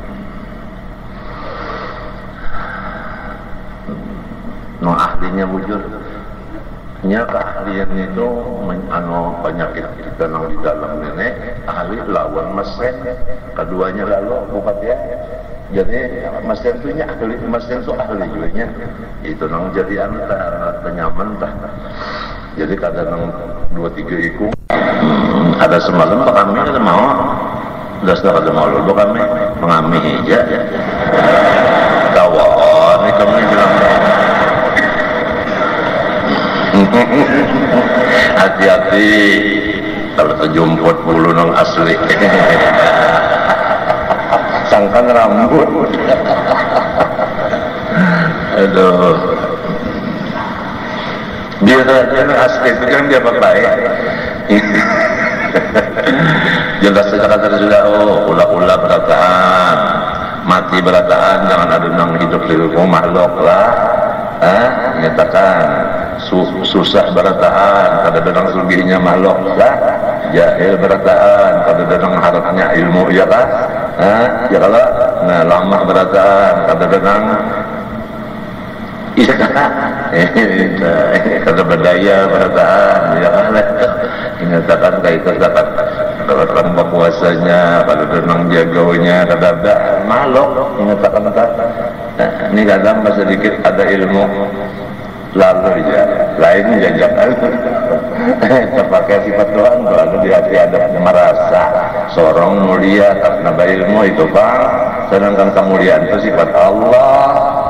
Speaker 1: No ahlinya bujur nya keahlian itu penyakit kita nang di dalam nenek ahli lawan mesin keduanya lalu bupati ya. Jadi mesin itu nya ahli mesin itu ahli juga nya itu nang jadi antara penyaman tah. Jadi kadang nang 2-3 ikung ada semalam kami ada mau sudah ada mau lo kami mengamih aja kawan ini kami bilang hati-hati kalau terjumput bulu nang asli sangkan rambut aduh dia aja asli itu kan dia baik jelas saja kata sudah ula-ula berataan mati berataan jangan ada nang hidup di rumah makhluk lah nyatakan susah berataan kadang-kadang sulginya makhluk lah jahil berataan kadang-kadang harapnya ilmu ya kan ya kalau nah lama berataan kadang-kadang iya kan kada berdaya berataan ya kan nyatakan kayak terdapat kadang puasanya kadang-kadang jagaunya kadang-kadang makhluk nyatakan ini kadang sedikit ada ilmu lalu ya lain jajakan terpakai sifat doang lalu di hati ada merasa sorong mulia karena ilmu itu bang sedangkan kemuliaan itu sifat Allah.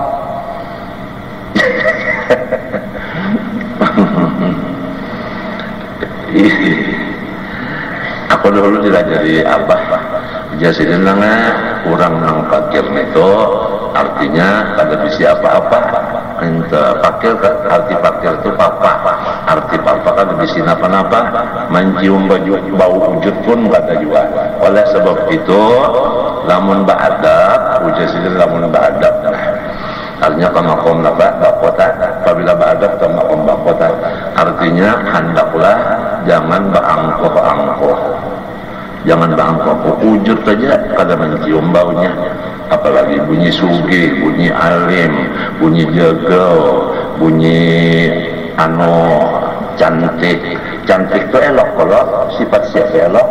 Speaker 1: Aku dulu tidak jadi abah jadi nangnya kurang nang fakir itu artinya kada bisa apa-apa ente fakir arti fakir itu papa arti papa kada bisa napa-napa mencium bau wujud pun kada juga oleh sebab itu lamun ba'adab ujasidin lamun ba'adab artinya kamakom bakota apabila ba'adab kamakom bakota artinya hendaklah jangan bangkoh-angkoh jangan bangkoh wujud saja kada mencium baunya apalagi bunyi sugih, bunyi alim, bunyi jagal, bunyi cantik itu elok kalau sifat siapa elok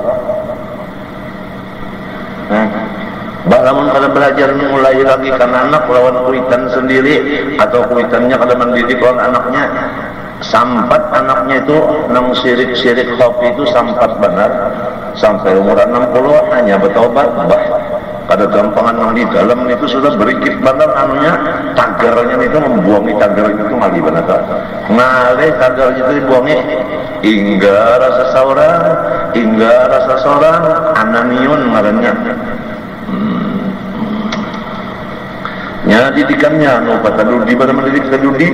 Speaker 1: lamun kada belajar mulai lagi kan anak lawan kuitan sendiri atau kuitannya kada mendidik lawan anaknya sampat anaknya itu nang sirik-sirik kopi itu sampat benar sampai umur 60 hanya bertobat kada gampangan nang di dalam itu sudah berikit benar anunya tagarnya itu membuangi tagar itu ngali benar ngali tagar itu dibuangi hingga rasa seorang ananiun ngarannya nya didikannya no patadudi pada mendidik tadudi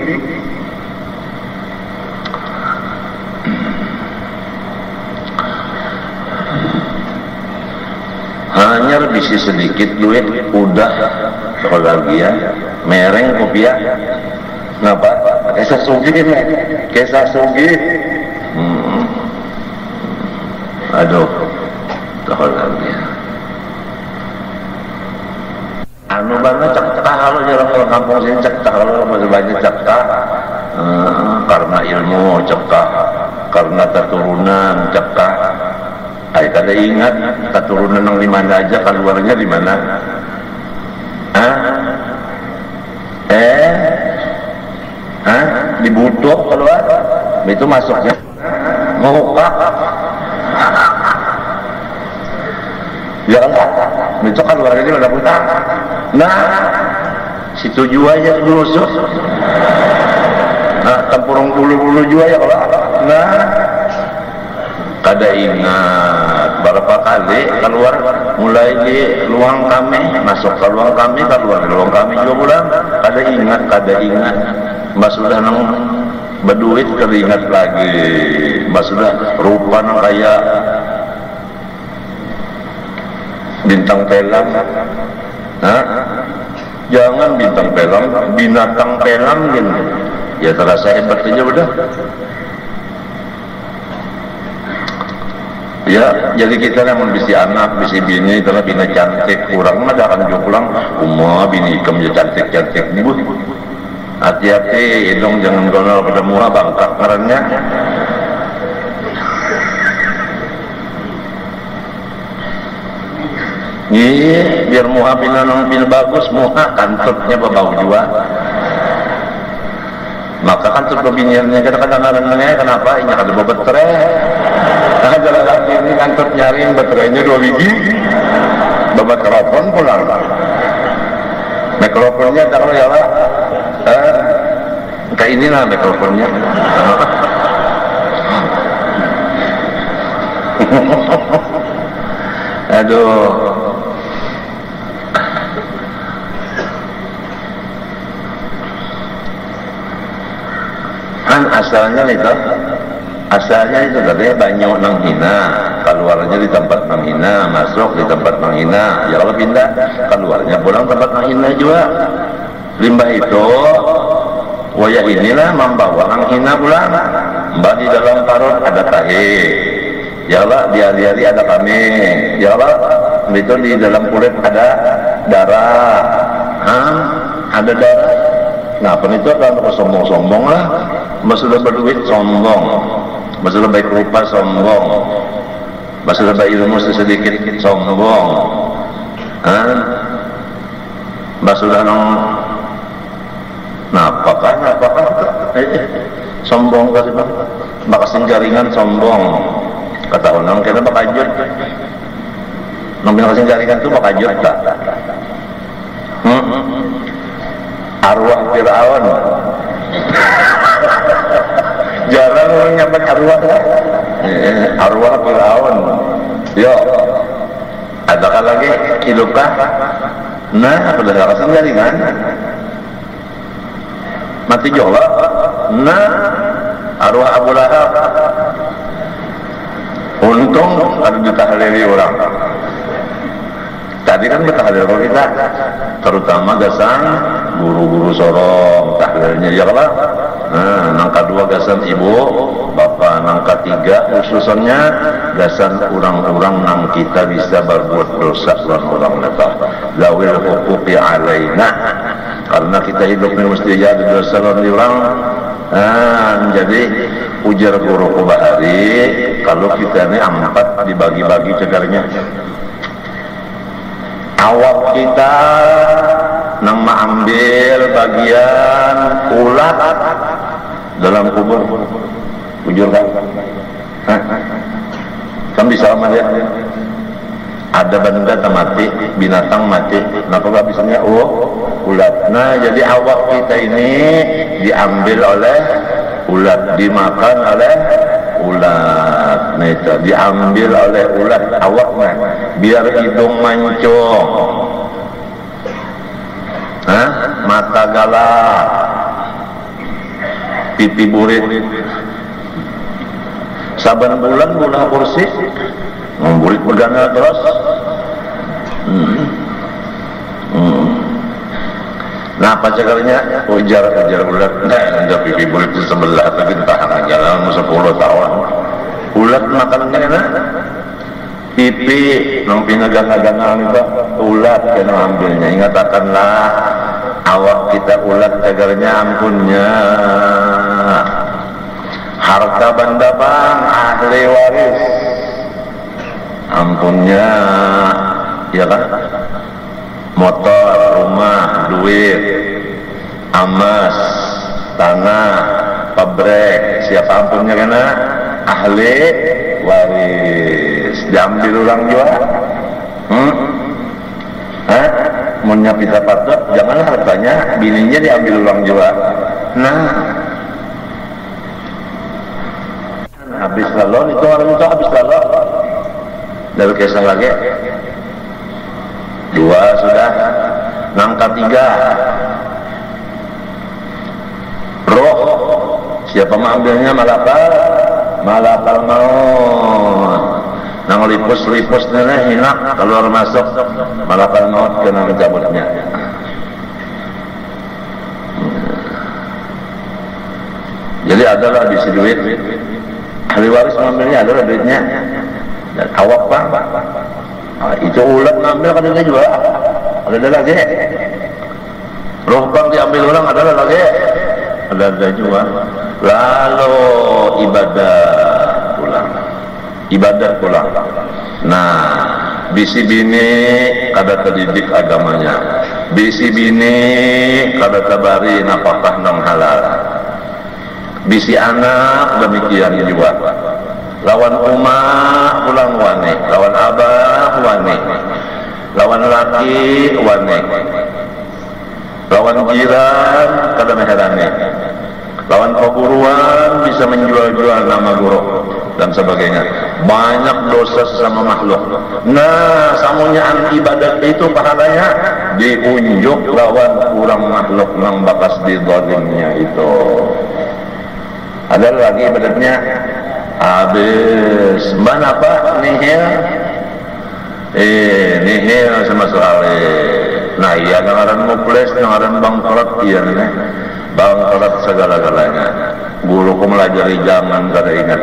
Speaker 1: bisi sedikit duit udah lagi ya mereng kopiah kenapa kisah sugih aduh lagi anu banget cekta kalau jalan ke kampung sini cekta kalau masih banyak cekta karena ilmu cekta karena keturunan cekta ay kada ingat keturunan yang di mana aja keluarnya di mana dibutuh keluar itu masuknya muka ya Allah itu keluarnya udah putar nah situ jua aja dulu nah tempurung bulu-bulu jua ya Allah nah kada ingat berapa kali keluar mulai di ruang kami masuk ke ruang kami keluar di ruang kami juga pulang kada ingat mbak sudah nang berduit keringat lagi mbak sudah rupa nang kayak bintang pelang jangan bintang pelang binatang pelang gitu ya terasa hebat aja udah ya jadi kita namun bisi anak bisi bini itulah bina cantik kurang mah akan juga pulang bini ikam ya cantik bu hati-hati hidung jangan gonol pada muka bangkak karena biar muha pil bagus muha kantutnya bebau juga maka kantut bebiniannya kadang-kadang kenapa ini ada bebetre nah jalan lagi ini kantut nyaring betrenya 2 biji bebat telepon pulang mikrofonnya tak ya lah kayak inilah mikrofonnya aduh kan asalnya itu tadi banyak nang hina keluarnya di tempat nang hina masuk di tempat nang hina ya kalau pindah keluarnya pulang tempat nang hina juga limbah itu waya inilah membawa nang hina pulang mbak di dalam parut ada tahe ya Allah di hari-hari ada kami ya Allah itu di dalam kulit ada darah ada darah nah itu kalau sombong-sombong lah masalah berduit sombong masalah baik rupa sombong masalah baik ilmu sedikit sombong masalah apakah sombong kasih bakasin jaringan sombong kata orang kita bakajut nominal jaringan itu bakajut tak arwah Fir'aun jarang orang nyampe arwah Fir'aun yo adakah lagi hidupkah nah apa dah rasa jaringan mati jola nah arwah Abu Lahab untung ada ditahlili orang tadi kan bertahlil kita terutama gasan guru-guru sorong tahlilnya ya lah nang kedua gasan ibu bapak nang ketiga khususnya gasan orang-orang nang kita bisa berbuat dosa orang-orang neta lawil huquqi alaina karena kita hidup ini mesti jadi dosa orang jadi ujar guru kubahari kalau kita ini 4 dibagi-bagi cegarnya awak kita nang mengambil bagian ulat dalam kubur ujur kan kan bisa sama dia ada benda mati binatang mati kenapa gak bisanya ulat nah jadi awak kita ini diambil oleh ulat dimakan oleh ulat nah itu diambil oleh ulat awaknya biar hidung mancung mata galak pipi burit saban bulan guna kursi memburit begana terus Nah apa cakarnya? Ujar ulat. Nah, ada pipi bulat di sebelah tapi tahan aja lah, 10 tahun. Ulat makannya enak. Pipi nang pinagang-agangan itu ulat kena ambilnya. Ingatakanlah awak kita ulat cakarnya ampunnya. Harta benda bang ahli waris. Ampunnya, ya kan? Motor, rumah, duit, emas, tanah, pabrik, siapa ampunnya kena? Ahli waris. Diambil orang juga. Munnya pita patut, jangan hartanya, bininya diambil orang juga. Nah, habis lalu itu orang itu habis lalu. Dari kisah lagi. 2 sudah, nangka 3 roh, siapa mengambilnya malapal maut nang lipus nenek hinak keluar masuk malapal maut kena mencabutnya. Jadi adalah bisi duit, ahli waris mengambilnya adalah duitnya dan awak bang. Itu ulat ngambil kan ada juga, ada lagi. Roh bang diambil orang adalah lagi, ada juga. Lalu ibadah pulang. Nah, bisi bini kada terdidik agamanya, bisi bini kada tabari nafkah nang halal, bisi anak demikian juga. Lawan umat pulang wane, lawan abah wane, lawan laki wane, lawan jiran kada meherane, lawan perguruan bisa menjual-jual nama guru dan sebagainya. Banyak dosa sesama makhluk. Nah, samunyaan ibadat itu pahalanya diunjuk lawan kurang makhluk nang bakas dizalimnya itu. Ada lagi ibadatnya habis ban apa nihil nihil sama soalnya. Nah iya ngaran muflis ngaran bangkrut iya nih bangkrut segala-galanya. Guruku melajari zaman kada ingat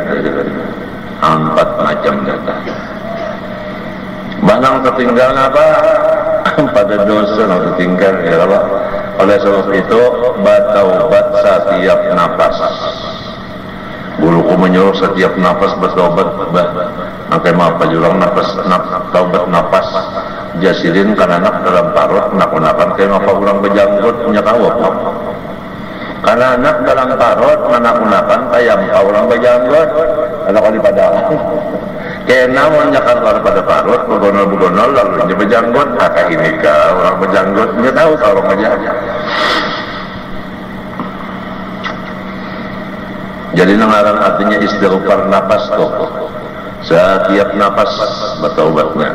Speaker 1: 4 macam data banang tertinggal apa pada dosa yang tertinggal ya Allah. Oleh sebab itu bertaubat setiap napas. Guruku menyuruh setiap nafas bertobat, angkai apa jurang taubat nafas jasirin karena anak dalam parut nak-nakan kayak apa orang berjanggut punya kawak. Karena anak dalam parut nak-nakan kayak apa orang berjanggut anak kali pada kena menyakan orang pada parut begonol lalu dia berjanggut kakak ini kah orang berjanggut dia tahu kalau orang aja. Jadi ngaran artinya istighfar napas tuh. Setiap napas bertaubatnya.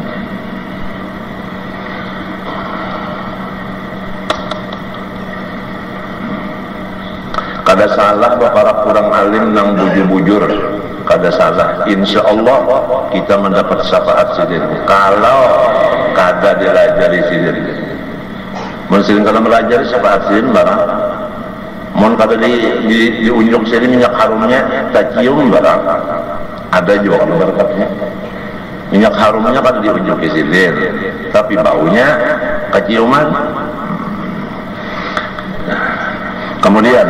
Speaker 1: Kada salah para kurang alim nang bujur-bujur. Kada salah. Insya Allah kita mendapat syafaat sidin. Kalau kada dilajari sidin. Mungkin kalau melajari syafaat sidin barang. Mohon kata diunjuk sini minyak harumnya tak cium barang ada juga kalau berkatnya minyak harumnya kan diunjuk ke sini tapi baunya keciuman. Kemudian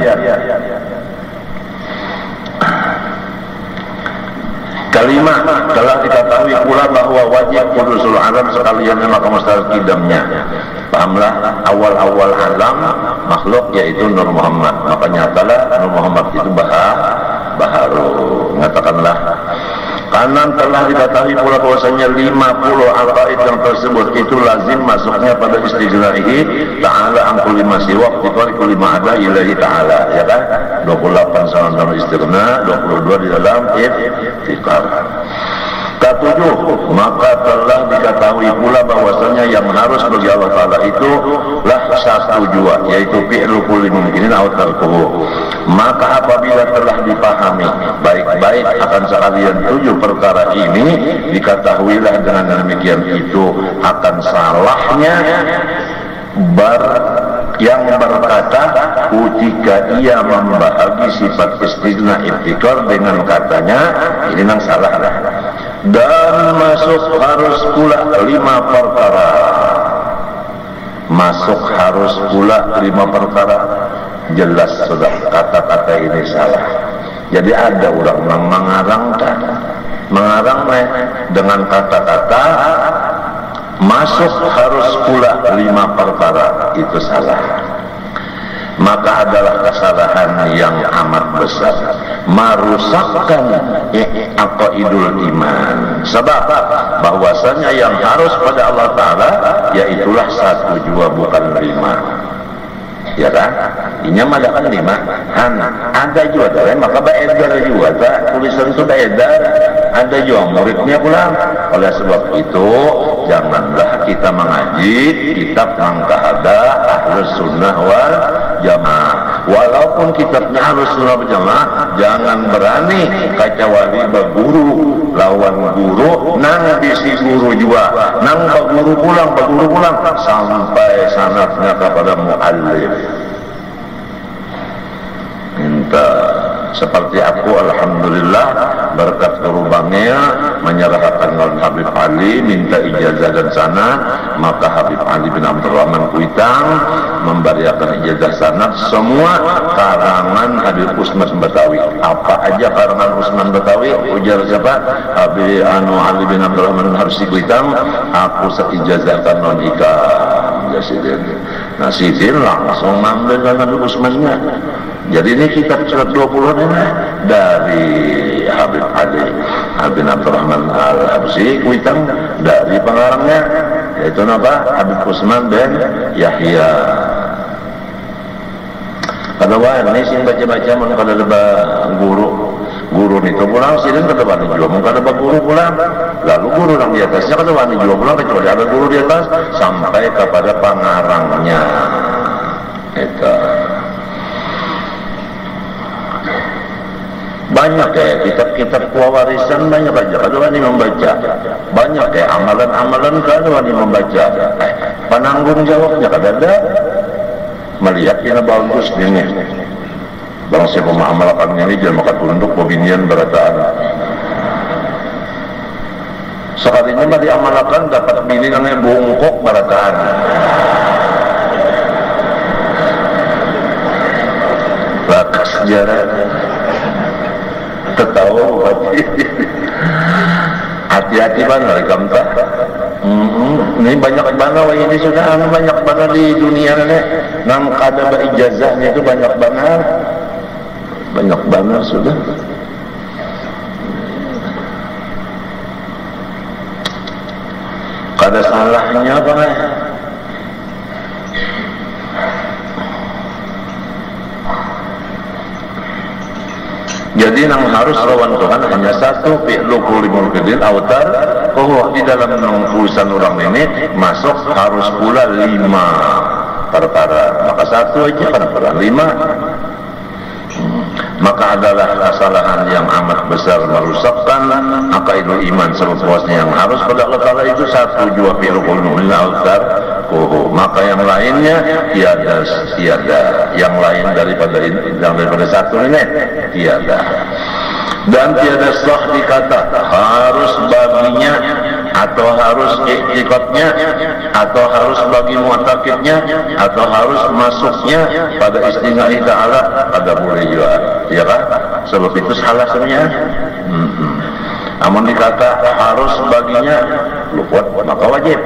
Speaker 1: kalimat telah diketahui pula bahwa wajib kudusul alam sekalian maka mustahil kidamnya. Pahamlah awal-awal alam makhluk yaitu Nur Muhammad. Maka nyatalah Nur Muhammad itu baharu. Mengatakanlah kanan telah diketahui pula bahwasanya 50 aqaid yang tersebut itu lazim masuknya pada istighnahi ta'ala angkul lima siwak dikul lima ada ilahi ta'ala, ya kan? 28 dalam istighna, 22 di dalam iftikar. Ketujuh, maka telah diketahui pula bahwasanya yang harus bagi Allah Ta'ala itu lah satu jua, yaitu fi'lu kulli mumkinin aw tarkuhu. Maka apabila telah dipahami baik-baik akan sekalian 7 perkara ini, diketahuilah dengan demikian itu akan salahnya yang berkata jika ia membahagi sifat istisna ibtikar dengan katanya ini nang salah dan masuk harus pula 5 perkara, masuk harus pula 5 perkara, jelas sudah kata-kata ini salah. Jadi ada orang yang mengarang dengan kata-kata masuk harus pula 5 perkara, itu salah. Maka adalah kesalahan yang amat besar, merusakkan aqaidul iman. Sebab bahwasanya yang harus pada Allah Ta'ala yaitulah 1 jua bukan 5, ya kan? Ini ada kan 5 ada juga dalam maka beredar juga tulisan itu beredar, ada juga muridnya pulang. Oleh sebab itu janganlah kita mengaji kitab mangkahada Ahlus Sunnah wal Jamaah. Walaupun kitabnya Ahlus Sunnah wal Jamaah, jangan berani kacawali baguru lawan guru, nang bisi guru juga, nang baguru pulang sampai sanatnya kepada muallif. Minta seperti aku alhamdulillah berkat kerubangnya menyerahkan non Habib Ali minta ijazah dan sanad, maka Habib Ali bin Abdurrahman Kuitang memberiakan ijazah sanad semua karangan Habib Usman Betawi. Apa aja karangan Usman Betawi, ujar siapa? Habib Ali bin Abdurrahman Harsi Kuitang, aku seijazahkan non Ika Jasidin. Nah Sidin langsung ngambil dengan Habib Usmannya. Jadi ini kitab surat 20 ini dari Habib Ali bin Abdurrahman Al-Habsi Kuitang, dari pengarangnya yaitu apa? Habib Usman bin Yahya. Kalau ini sih baca-baca kalau ada guru itu pulang sini kada wani juga mun kada guru pulang, lalu guru yang di atasnya kada wani juga pulang kecuali ada guru di atas sampai kepada pengarangnya. Itu banyak ya kitab-kitab warisan, banyak aja kada wani membaca, banyak ya amalan-amalan kada wani membaca, penanggung jawabnya kada ada. Melihat ini bagus ini bang siapa mengamalkannya ini jangan makan untuk pembinian berataan sekalinya mah diamalkan dapat bini namanya bongkok berataan laka sejarah ketawa hati-hati banget kamta. Ini banyak banget ini sudah banyak banget di dunia ini nang kada berijazahnya itu banyak banget sudah. Kada salahnya apa nih? Jadi yang harus lawan Tuhan hanya satu, fi'lu kulli mumkinin autar di dalam tulisan orang ini masuk harus pula 5 perkara, maka satu aja perkara 5. Maka adalah kesalahan yang amat besar merusakkan aqaidul iman seluruhnya. Yang harus pada Allah Ta'ala itu 1 jua fi'lu kulli mumkinin autar maka yang lainnya tiada, yang lain daripada satu ini tiada, dan tiada sah dikata harus baginya atau harus iktikadnya atau harus bagi mu'taqidnya atau harus masuknya pada istighnai ta'ala, ada boleh juga ya kan, sebab itu salah sebenarnya. Amun dikata harus baginya luput maka wajib,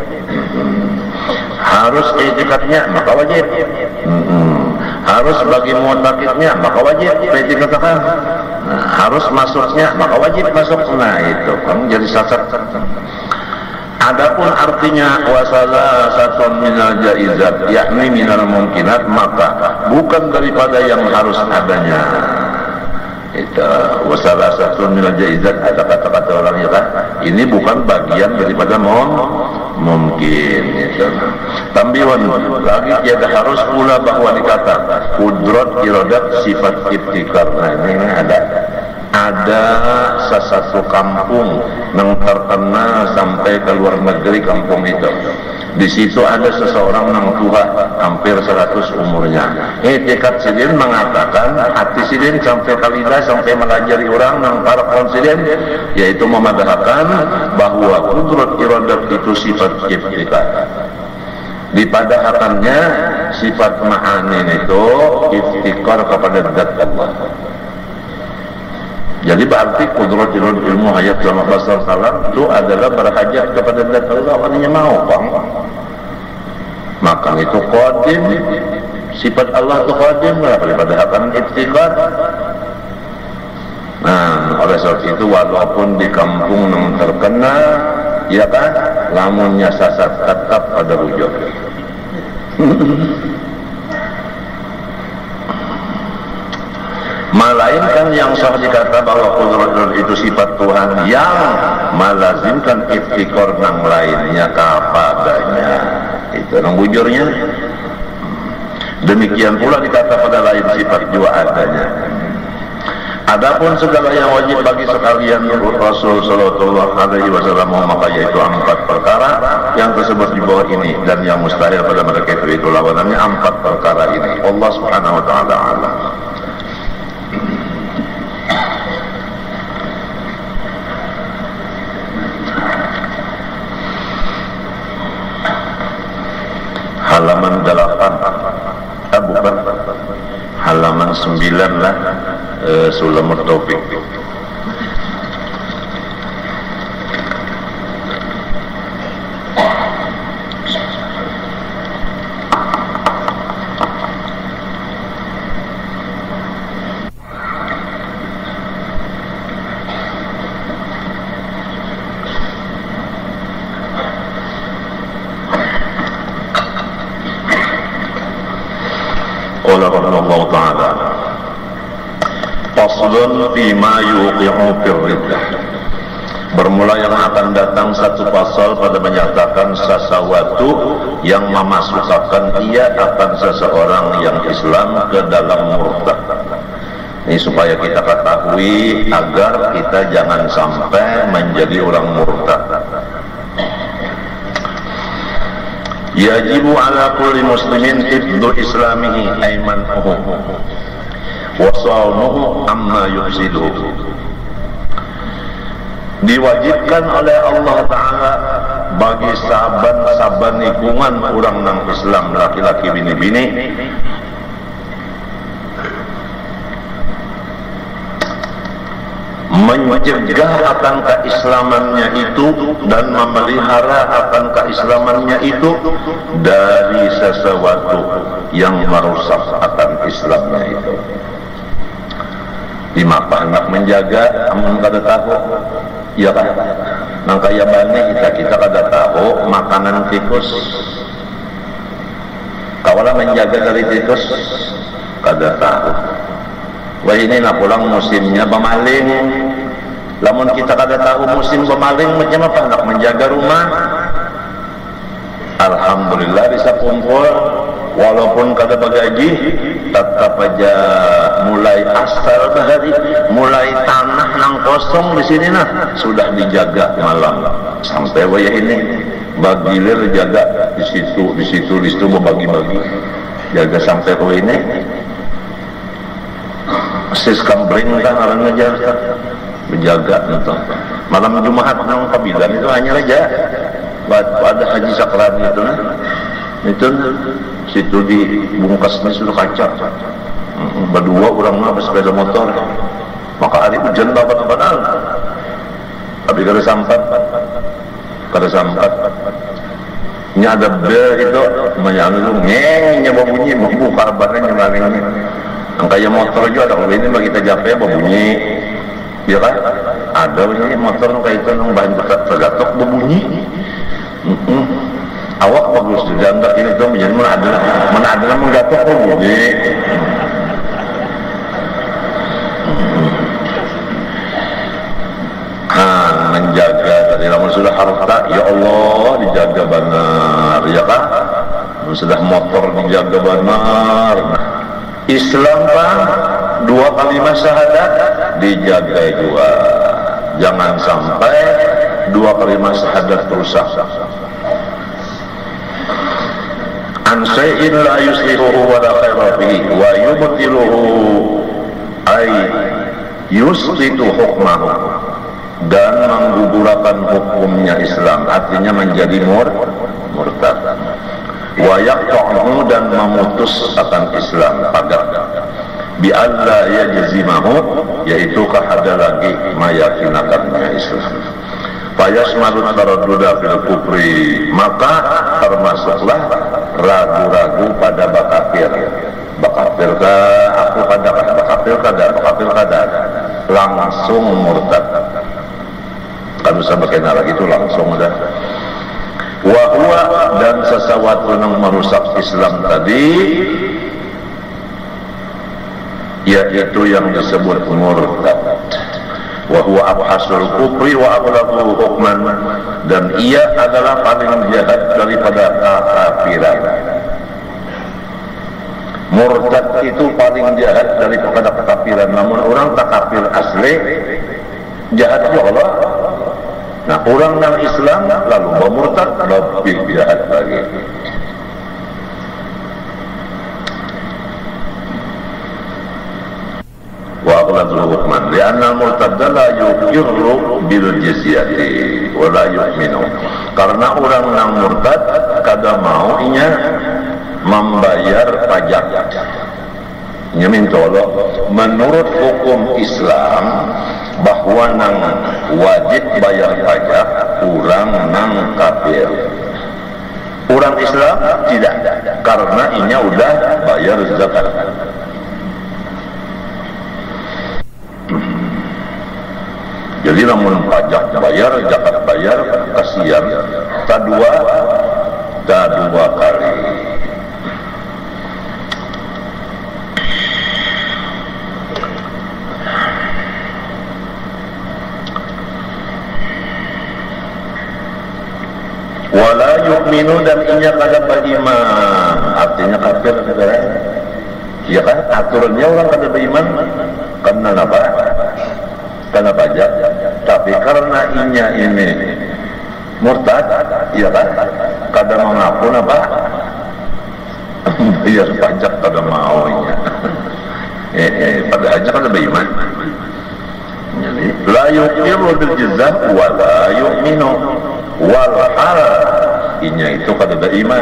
Speaker 1: harus i'tikadnya maka wajib, harus bagi mu'taqidnya maka wajib i'tikadkan, harus masuknya maka wajib masuk. Nah itu kan jadi sasar. Adapun artinya wasala satun minal jaizat yakni minal mungkinat, maka bukan daripada yang harus adanya. Itu Wasalah satu minal jaizat, ada kata-kata orang ya kan, ini bukan bagian daripada mungkin gitu. Tambiwan lagi tiada harus pula bahwa dikata kudrat iradat sifat ibtikar. Nah ini ada satu kampung yang terkenal sampai ke luar negeri kampung itu. Di situ ada seseorang yang tua hampir 100 umurnya. Tekad sidin mengatakan hati sidin sampai kalidah sampai melajari orang yang para sidin, yaitu memadahkan bahwa kudrat iradat itu sifat ibtikar. Dipadahkannya sifat ma'anin itu iftikar kepada zat Allah. Jadi berarti kudrat ilmu hayat sama basar salam itu adalah berhajat kepada zat Allah. Artinya mau bang. Maka itu qadim, sifat Allah itu qadim daripada akan iftikar. Nah, oleh sebab itu walaupun di kampung yang terkenal, ya kan, lamunnya sasat tetap pada wujud. Melainkan yang sah dikata bahwa kudrat itu sifat Tuhan yang melazimkan iftikar yang lainnya kepadanya. Itu yang bujurnya. Demikian pula dikata pada lain sifat juga adanya. Adapun segala yang wajib bagi sekalian Rasul sallallahu alaihi wasallam, maka yaitu 4 perkara yang tersebut di bawah ini, dan yang mustahil pada mereka itu lawanannya 4 perkara ini. Allah Subhanahu wa taala alam. Halaman 8, bukan, halaman 9 lah, Sulamul Taufik. Allah Ta'ala faslun fima yuqi'u firriddah. Bermula yang akan datang satu pasal pada menyatakan sesuatu yang memasukkan ia akan seseorang yang Islam ke dalam murtad. Ini supaya kita ketahui agar kita jangan sampai menjadi orang murtad. Yajibu ala kulli muslimin hifdzu islamihi aymanuhu wa sawmuhu amma yufsiduhu. Diwajibkan oleh Allah Ta'ala bagi saban-saban lingkungan orang nang Islam, laki-laki bini-bini, mencegah akan keislamannya itu dan memelihara akan keislamannya itu dari sesuatu yang merusak akan Islamnya itu. Di mapa nak menjaga amun kada tahu, ya kan? Nang kaya bani kita kada tahu makanan tikus. Kawala menjaga dari tikus kada tahu. Wah ini lah pulang musimnya pemaling. Lamun kita kada tahu musim pemaling macam apa nak menjaga rumah. Alhamdulillah bisa kumpul walaupun kada bagaji, tetap aja mulai asal bahari, mulai tanah nang kosong di sini nah sudah dijaga malam sampai wayah ini bagilir jaga di situ membagi-bagi jaga sampai ke ini. Sis kambring kan orang ngejar menjaga nonton malam Jumat nang kabilan itu hanya aja pada haji sakran itu nah itu situ dibungkasnya sudah kaca berdua orang mah sepeda motor maka hari hujan dapat padahal tapi kada sampat nya ada bel itu menyanggung ngeng nyawa bunyi membuka kabarnya malingnya. Angkanya motor juga ada, ini bagi kita jape berbunyi, ya kan? Ada bunyi motor kayak itu nang bahan tergatok berbunyi. Awak bagus juga, enggak ini tuh menjadi mana adalah menggatok berbunyi. sudah harta, ya Allah dijaga benar, ya kan? Sudah motor dijaga benar. Islam Pak, 2 kalimat syahadat dijaga juga. Jangan sampai 2 kalimat syahadat rusak. An syai'in la yuslihuhu wa la khaira fihi wa yubtiluhu ay yuslitu hukmahu, dan menggugurkan hukumnya Islam, artinya menjadi murtad. Wa yaqta'uhu, dan memutus akan Islam pagar. Bi alla yajzimahu, yaitu kahada lagi meyakinakannya Islam. Fayasmalu taradduda fil kufri, maka termasuklah ragu-ragu pada bakafir. Bakafir aku pada bakafir kada langsung murtad. Kan usah pakai lagi itu langsung udah. Wa huwa, dan sesuatu yang merusak Islam tadi yaitu yang disebut murtad. Wa huwa abhasul kufri wa ablagu hukman, dan ia adalah paling jahat daripada kekafiran. Murtad itu paling jahat daripada kekafiran. Namun orang tak kafir asli jahat ya Allah. Nah, orang yang Islam lalu bermurtad lebih jahat lagi. Wa aqlabul hukman li'anna al-murtadda la yuqirru bil jizyati wa la yu'minu, karena orang yang murtad kada mau inya membayar pajak. Nya mintolo menurut hukum Islam bahwa nang wajib bayar pajak orang nang kafir. Orang Islam tidak, karena inya udah bayar zakat. Jadi namun pajak bayar, zakat bayar, kasihan. Tak dua kali. Wala yu'minu, dan inya kada beriman, artinya kafir. Ya kan, aturannya orang kada beriman karena apa? Karena pajak. Tapi karena inya ini murtad, ya kan, kada mengaku apa? Bayar pajak kada mau inya. Pada aja kada beriman. Jadi la yuqiru bil jizah wa la yu'minu wal hal, inya itu kada beriman.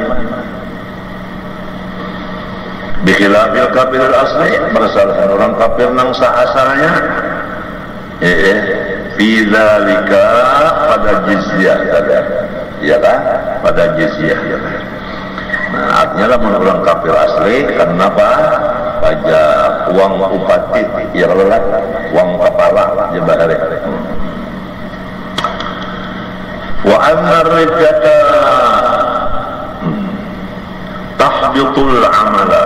Speaker 1: Bikhilafil kafir asli, bersalahan orang kafir nang asalnya. Fi dzalika pada jizyah kada, ya kan, pada jizyah. Nah, artinya lah orang kafir asli kenapa pajak uang upati ya lelah, uang kepala ya bahare. Wa anna rijata tahbitul amala,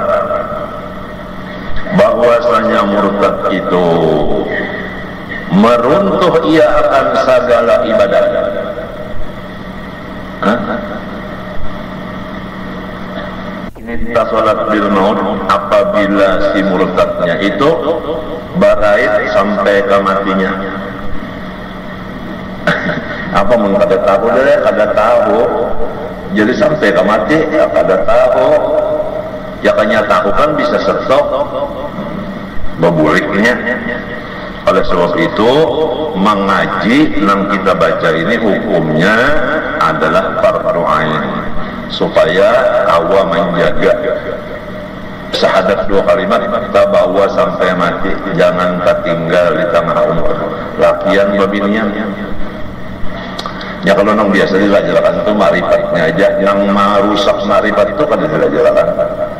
Speaker 1: bahwasanya murtad itu meruntuh ia akan segala ibadah. Ini salat bil maut, apabila si murtadnya itu barait sampai ke matinya. Apa mun kada tahu deh, kada tahu. Jadi sampai ke mati ya kada tahu. Ya kanya tahu kan bisa stop bebuliknya. Oleh sebab itu mengaji yang kita baca ini hukumnya adalah fardu ain, supaya awam menjaga syahadat 2 kalimat kita bawa sampai mati, jangan tertinggal di tengah umur. Lakian babinian. Ya kalau nang biasa dilajarkan itu marifatnya aja, yang merusak marifat itu kan dilajarkan.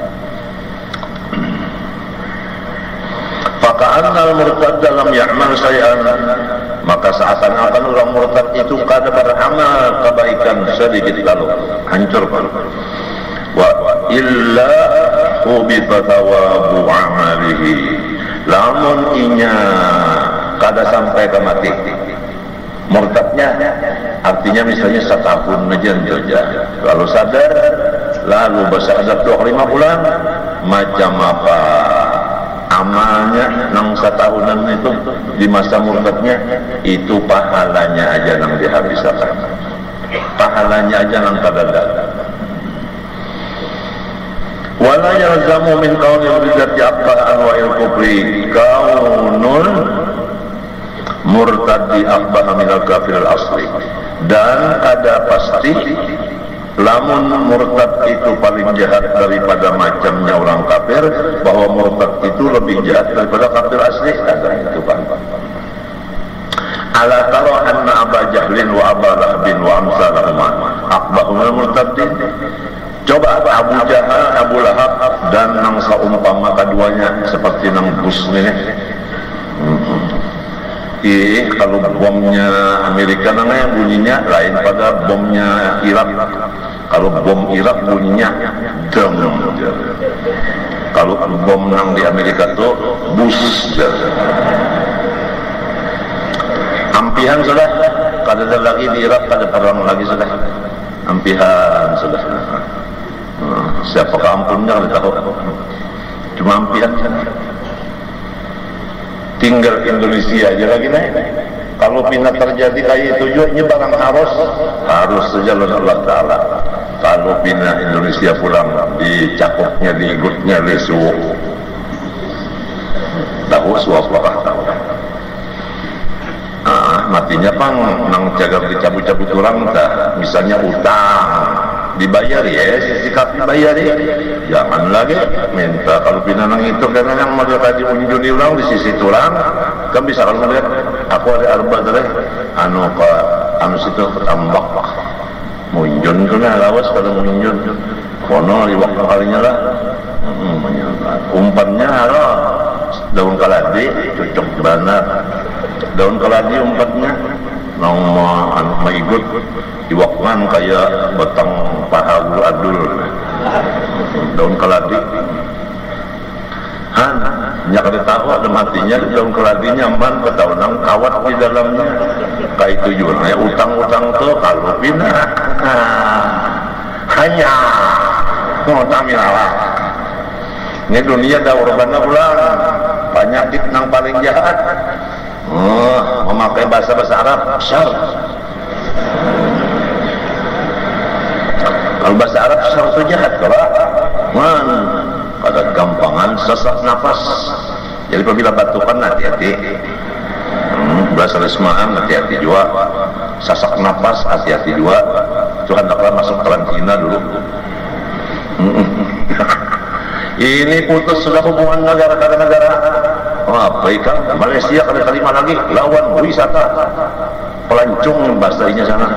Speaker 1: Faka'annal murtad dalam ya'mal syai'an, maka seakan-akan orang murtad itu kada beramal kebaikan sedikit lalu hancur kan. Wa illa hubita thawabu amalihi, lamun inya kada sampai ke mati, Murtadnya artinya misalnya setahun aja, lalu sadar, lalu bersadar 25 bulan, macam apa amalnya nang setahunan itu di masa murtadnya, itu pahalanya aja nang dihabiskan, pahalanya aja nang kadada. Wala yalzamu min kaunil ridati aqba'an wa il-kufri kaunul murtadi aqbaha minal kafir al-asli. Dan ada pasti lamun murtad itu paling jahat daripada macamnya orang kafir, bahwa murtad itu lebih jahat daripada kafir asli. Ada itu kan. Ala tara anna Aba Jahlin wa Aba Lahabin wa amsalahuma aqbahu minal murtadin. Coba Abu Jahal, Abu Lahab dan nang saumpama keduanya seperti nang Bush ini. Kalau bomnya Amerika nang bunyinya lain pada bomnya Irak. Kalau bom Irak bunyinya drum. Kalau bom nang di Amerika tuh Bush. Ampihan sudah, kada ada lagi di Irak, kada perang lagi sudah. Ampihan sudah. Siapa kampunnya kalau tahu, cuma ampian. Tinggal Indonesia aja lagi naik. Kalau pindah terjadi kayak itu juga, ini barang harus saja Allah Ta'ala. Kalau pindah Indonesia pulang, dicakupnya, diikutnya, disuap. Tahu suap apa tahu. Matinya pang nang jaga dicabut-cabut orang, misalnya utang dibayar ya, sisi kapi bayar ya, jangan lagi minta. Kalau pinanang itu karena yang mau tadi unjun ulang di sisi tulang kan bisa. Kalau melihat aku ada arba tadi anu situ ketambak munjun tu lah lawas. Kalau munjun kono di waktu kalinya lah umpannya lah daun kaladi cocok banget. Daun keladi umpatnya nang maigut diwakman kayak batang paha adul. Daun keladi nya kada tahu ada matinya daun keladi nyaman ketahu nang kawat di dalamnya kayak itu juga ya. Utang-utang tuh kalau pindah hanya mau tamilah ini dunia daur bana pulang penyakit nang paling jahat. Memakai bahasa Arab syar. Kalau bahasa Arab syar itu jahat kalau ada gampangan sesak nafas. Jadi apabila batukan hati-hati. Bahasa resmaan hati-hati juga. Sesak nafas hati-hati juga. Tuhan taklah masuk karantina dulu. Ini putus sudah hubungan negara-negara. Baik kan, Malaysia kada terima lagi lawan wisata pelancong bahasanya sana.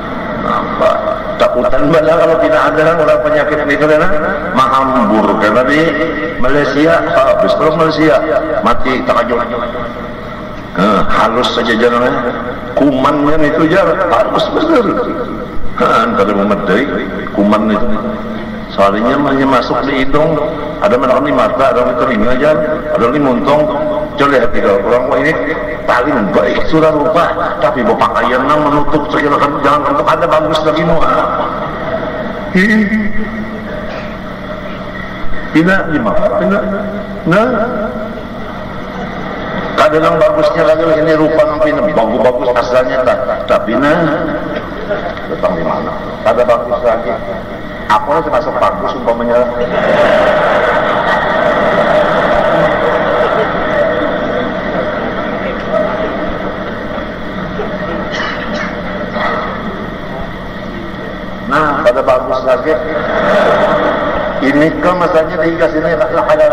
Speaker 1: Takutan bala kalau tidak ada orang penyakit itu kan mahambur karena di Malaysia habis. Kalau Malaysia mati takajul. Halus saja jalannya, kumannya itu jar halus benar. Kan kada memedai kuman itu. Soalnya masuk di hidung, ada menaruh di mata, ada di telinga aja, ada di muntung. Coba lihat tiga orang ini paling baik sudah rupa, tapi berpakaian menutup segala kan jangan untuk ada bagus lagi semua. Tidak gimana? Tidak. Nah, kadang yang bagusnya lagi ini rupa nampi bagus asalnya tapi datang di mana? Ada bagus lagi. Aku harus masuk bagus umpamanya. Nah, pada bagus lagi. Ini kan masanya dikasih ini lah ada.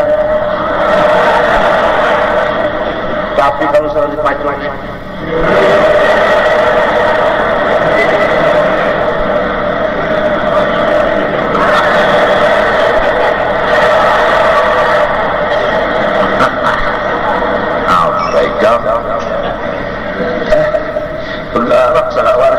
Speaker 1: Tapi kalau sudah dipacanya. Bergerak salawat.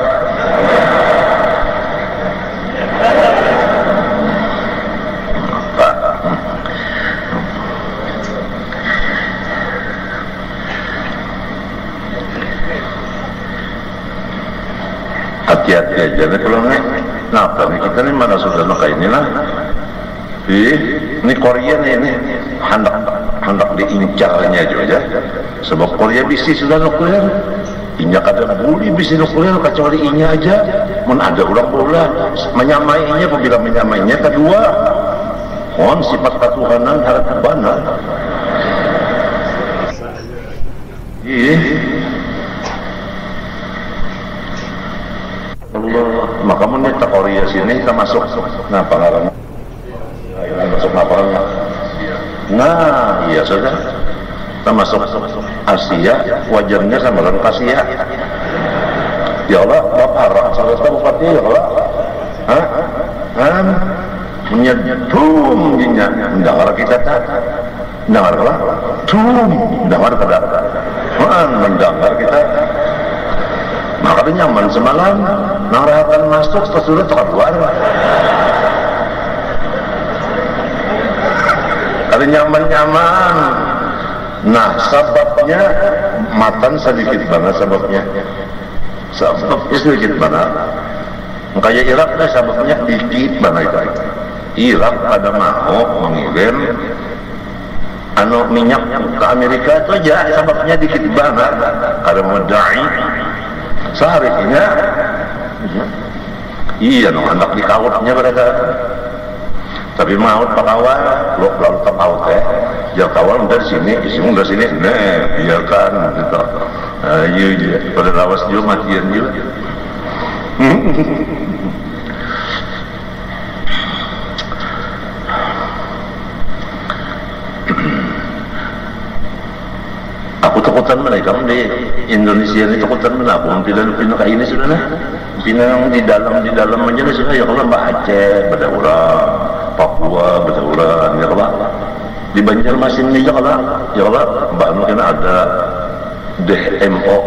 Speaker 1: hati-hati aja nih kalau nih. Nah, nih kita nih mana sudah kayak ini lah. Ini Korea nih ini hendak diincarnya aja. Sebab Korea bisnis sudah nuklir. Inya kada boleh bisnis nuklir kecuali inya aja. Mun ada orang bola menyamainya, apabila menyamainya kedua. Sifat ketuhanan harap benar. Allah, maka menit Korea sini kita masuk. Nah, pengarangnya masuk lapangan. Nah, iya sudah. Kita masuk Asia, wajarnya sama dengan Asia. Ya Allah, Bapak salah satu bupati ya Allah. Menyedum jinya, mendengar kita tak? Mendengar lah, mendengar kada? Mendengar kita. Maka nyaman semalam, narahatan masuk, sudah terkeluar. Ada nyaman-nyaman. Nah, sebabnya matan sedikit banget sebabnya. Sebabnya sedikit banget. Kayak Irak lah sebabnya dikit banget itu. Irak ada mau mengirim minyak ke Amerika itu aja sebabnya dikit banget. Ada medai seharinya. Iya, anak dikawutnya mereka. Tapi maut pakawal, lalu pakawal ya kawal dari sini, dari sini, biarkan gitu. Iya, pada lawas juga matian juga. Aku takutan mana kamu di Indonesia ini takutan mana? Aku pindah ke ini sudah lah. Pindah di dalam aja sudah ya kalau Mbak Aceh, Badaura, Papua, Badaura, ya kalau di Banjarmasin ini ya kalau Mbak Anu kena ada DMO.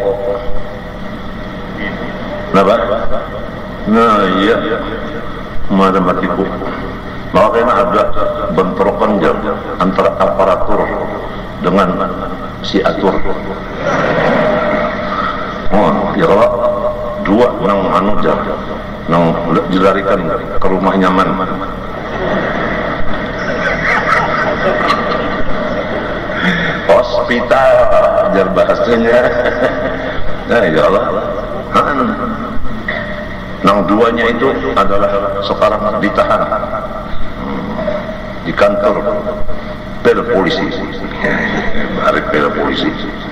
Speaker 1: Nah iya, mana matiku. Maka kena ada bentrokan antara aparatur dengan si atur. Ya kalau dua nang anu nang dilarikan ke rumah nyaman. Hospital jar bahasanya. Nah ya Allah. Nang duanya itu adalah sekarang ditahan di kantor pel polisi. Balik pel polisi.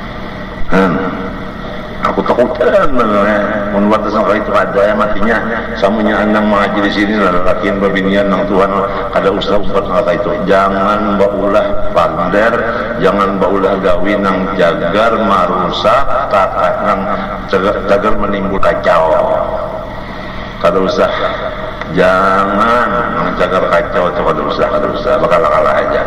Speaker 1: Aku takutan membuat sampai itu ada matinya samunya anang mengaji di sini lelakian babinian nang Tuhan kada usah ubat kata itu jangan baulah pander jangan baulah gawi nang jagar marusak kakak nang jagar menimbul kacau kada usah jangan nang jagar kacau itu kada usah bakal kalah aja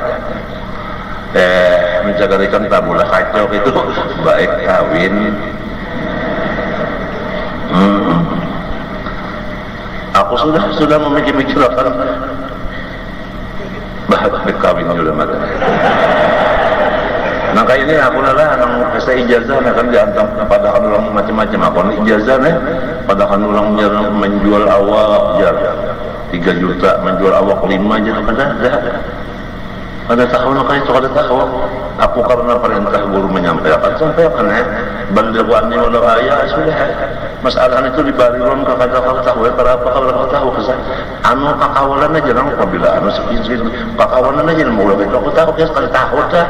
Speaker 1: menjaga ikan tabulah kacau itu baik kawin. Aku sudah memikir-mikirkan bahagia kawin juga mata. Nah kayak ini aku nala nang pesta ijazah kan diantam pada kan orang macam-macam aku ijazah nih pada kan orang menjual awak 3 juta menjual awak 5 aja ada tahu nak itu ada tahu aku karena perintah guru menyampaikan baldawannya walau ayah sudah masalah itu dibariron ke kata-kata tahu para apa kalau tahu kesan anu pakawalan aja nang apabila anu sekian pakawalan aja mau lebih aku tahu ya sekali tahu dah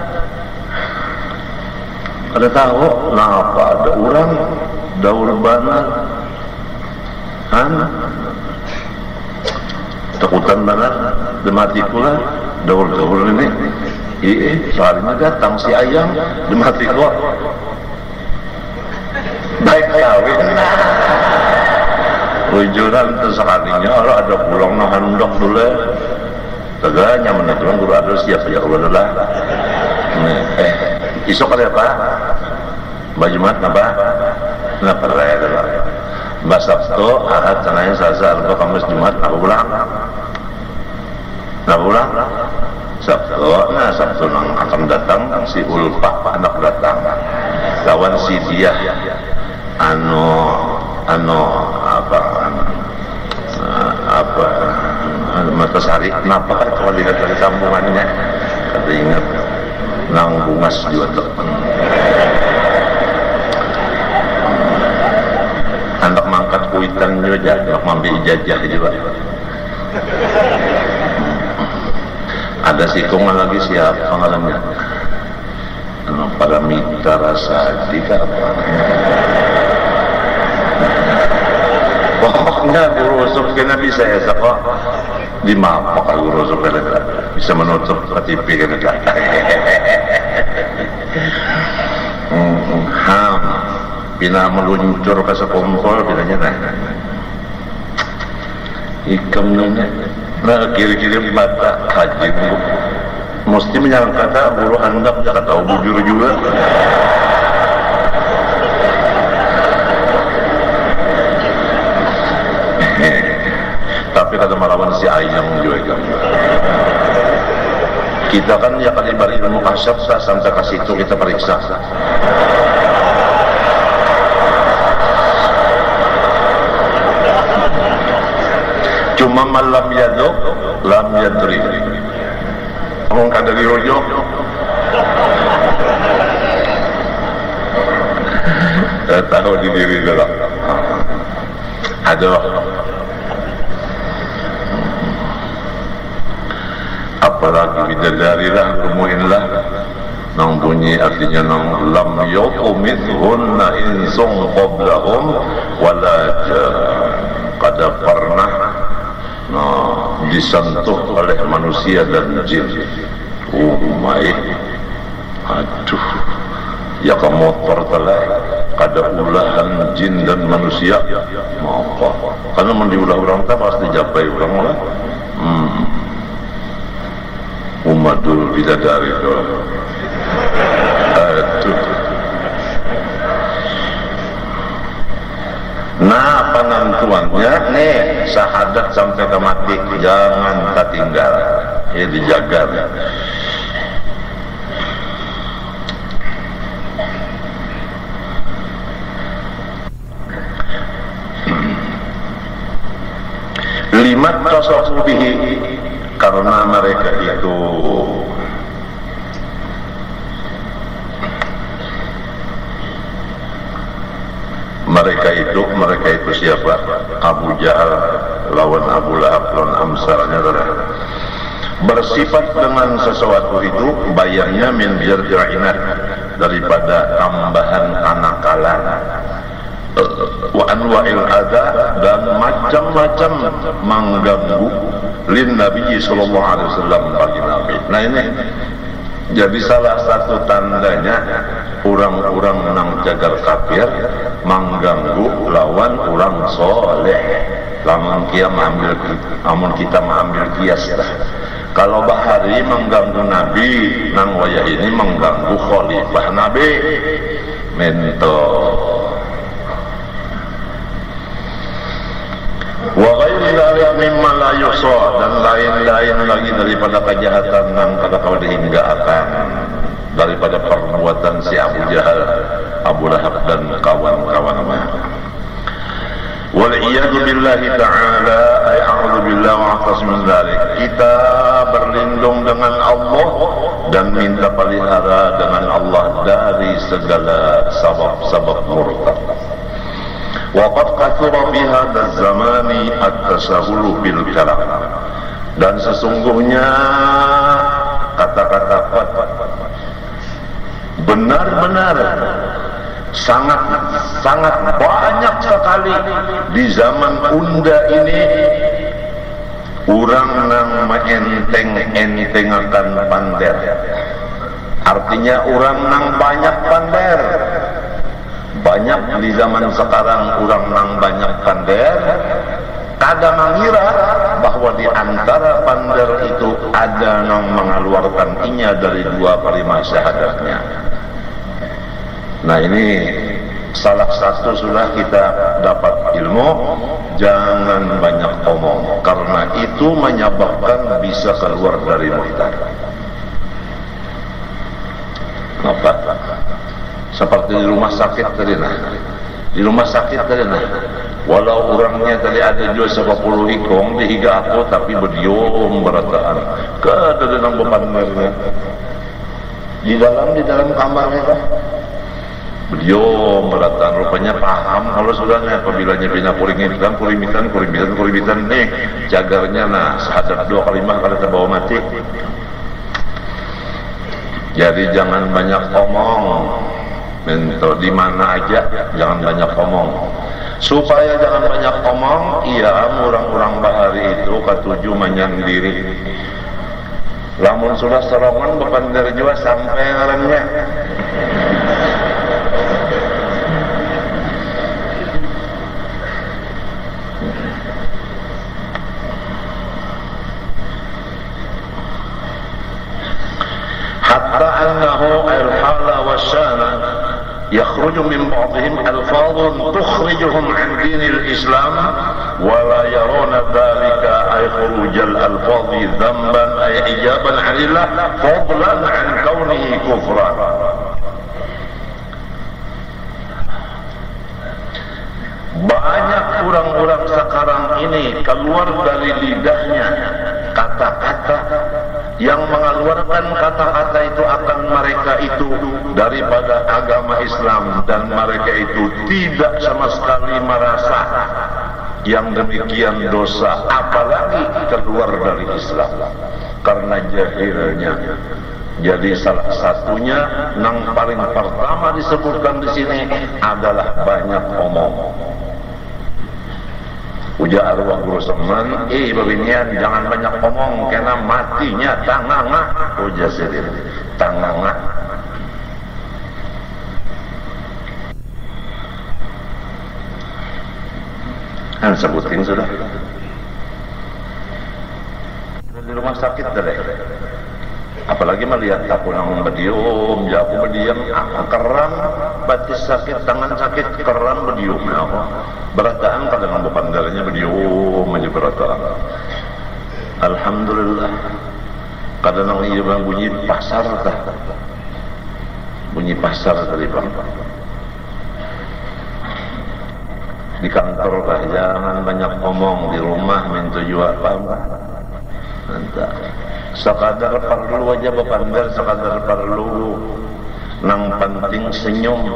Speaker 1: ada tahu kenapa ada orang daur banget takutan banget demati pula daur ini soalnya datang si ayam demati kok baik kawin ujuran sekalinya kalau ada pulang no handok dulu tegaknya menentukan guru ada siap ya Allah adalah isok ada apa bajumat apa kenapa raya adalah Mbak Sabtu Ahad Senin Selasa Rabu Kamis Jumat apa pulang Sabtu nang akan datang si Ulfah anak datang lawan si dia Matasari, kenapa kan kalau lihat dari sambungannya kata ingat nang bungas juga anak mangkat kuitan juga anak mambi ijazah juga ada sikungan lagi siapa ngalamnya pada mitra rasa tiga apa pokoknya guru usuk kena bisa ya kok di mapa kalau guru usuk kena bisa menutup KTP kena ham bina meluncur ke sekumpul bilanya ikam nanya nah kiri-kiri mata haji mesti menyangka kata buru handap tak tahu bujur juga tapi kata melawan si ayam juga kita kan ya kali bari ilmu kasyaf sampai ke situ kita periksa cuma malam yaduk lam yadri ngomong kada dirojo tahu di diri dalam ada apalagi bidadarilah rumuinlah nang bunyi artinya nang lam yuqmithunna insung qablahum wala kada pernah disentuh oleh manusia dan jin. Aduh ya ke motor telah kada ulahan jin dan manusia apa karena mendiulah orang tak pasti japai orang lah umatul bidadari itu aduh nah penentuannya nih syahadat sampai ke mati jangan tertinggal ya dijaga limat tasafubihi karena mereka itu siapa? Abu Jahal lawan Abu Lahab lawan amsalnya bersifat dengan sesuatu itu bayarnya min jar'inat daripada tambahan anakalan wa anwa'il adha dan macam-macam mengganggu lin Nabi sallallahu alaihi wasallam bagi Nabi. Nah ini jadi salah satu tandanya orang-orang nang jagar kafir mengganggu lawan orang soleh. Lamun kita mengambil kias dah. Kalau bahari mengganggu Nabi, nang waya ini mengganggu khalifah Nabi. Mento. Wa ghairu dzalik mimma la yusa dan lain-lain lagi daripada kejahatan yang kada kau dihinggakan daripada perbuatan si Abu Jahal, Abu Lahab dan kawan-kawannya. Wal iyadu billahi ta'ala ay a'udzu billahi wa a'tasim min dzalik. Kita berlindung dengan Allah dan minta pelihara dengan Allah dari segala sabab-sabab murtad. Waqad kathura fi hadzal zamani at-tasahhulu bil kalam. Dan sesungguhnya kata-kata benar-benar sangat banyak sekali di zaman unda ini orang nang enteng-entengakan pander. Artinya orang nang banyak pander. Banyak di zaman sekarang orang nang banyak pander, kada mengira bahwa di antara pander itu ada yang mengeluarkan inya dari 2 kalimat syahadatnya. Nah ini salah satu sudah kita dapat ilmu, jangan banyak omong karena itu menyebabkan bisa keluar dari murtad. Kenapa? Seperti di rumah sakit tadi nah. Di rumah sakit tadi nah. Walau orangnya tadi ada juga 10 ikong dihiga aku tapi berdiom berataan kada nang bepanmernya di dalam kamarnya kan berdiom berataan rupanya paham kalau sudahnya apabila pindah kurimitan nih jagarnya nah syahadat 2 kalimah kalau terbawa mati. Jadi jangan banyak omong di mana aja jangan banyak omong. Supaya jangan banyak omong, iya orang-orang bahari itu ketujuh menyendiri. Lamun sudah serongan bepander juga sampai ngarannya. Hatta annahu al-hala wa syana يخرج من بعضهم ألفاظ تخرجهم عن دين الإسلام ولا يرون ذلك أي خروج الألفاظ ذنبا أي إجابا عن الله فضلا عن كونه كفرا. Banyak orang-orang sekarang ini keluar dari lidahnya kata-kata yang mengeluarkan kata-kata itu akan mereka itu daripada agama Islam dan mereka itu tidak sama sekali merasa yang demikian dosa apalagi keluar dari Islam karena jahilnya. Jadi salah satunya yang paling pertama disebutkan di sini adalah banyak omong. Ujar arwah guru seman, babinian jangan banyak omong karena matinya tangangah. Ujar sendiri, tangangah. Kan sebutin sudah. Di rumah sakit dah. Apalagi melihat aku nang berdiam, aku berdiam, aku keram, batis sakit, tangan sakit, keram berdiam, aku berataan pada nang bepandarnya berdiam aja berataan. Alhamdulillah, kadang nang iya bang bunyi pasar dah, bunyi pasar tadi bang. Di kantor dah, jangan banyak ngomong, di rumah minta jual paham dah. Entah. Sekadar perlu aja bepander, sekadar perlu nang penting senyum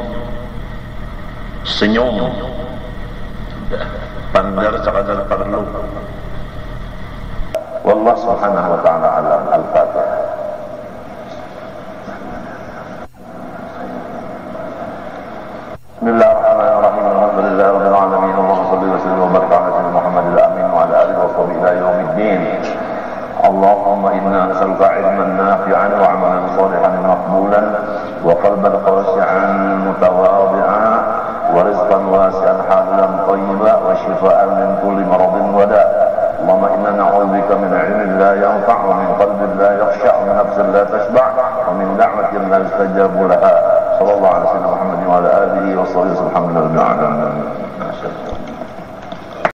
Speaker 1: pandar sekadar perlu. Wallah subhanahu wa ta'ala alam. Al-Fatihah. Bismillahirrahmanirrahim. Alhamdulillahi rabbil alamin. Allahumma shalli wa sallim wa barik ala sayyidina Muhammadil amin wa ala alihi wa sahbihi ila yaumiddin. اللهم إنا نسألك علما نافعا وعملا صالحا مقبولا وقلبا خاشعا متواضعا ورزقا واسعا حلالا طيبا وشفاء من كل مرض وداء. اللهم إنا نعوذ بك من علم لا ينفع ومن قلب لا يخشع ومن نفس لا تشبع ومن دعوة لا يستجاب لها. صلى الله على سيدنا محمد وعلى آله وصحبه وسلم. الحمد لله رب العالمين.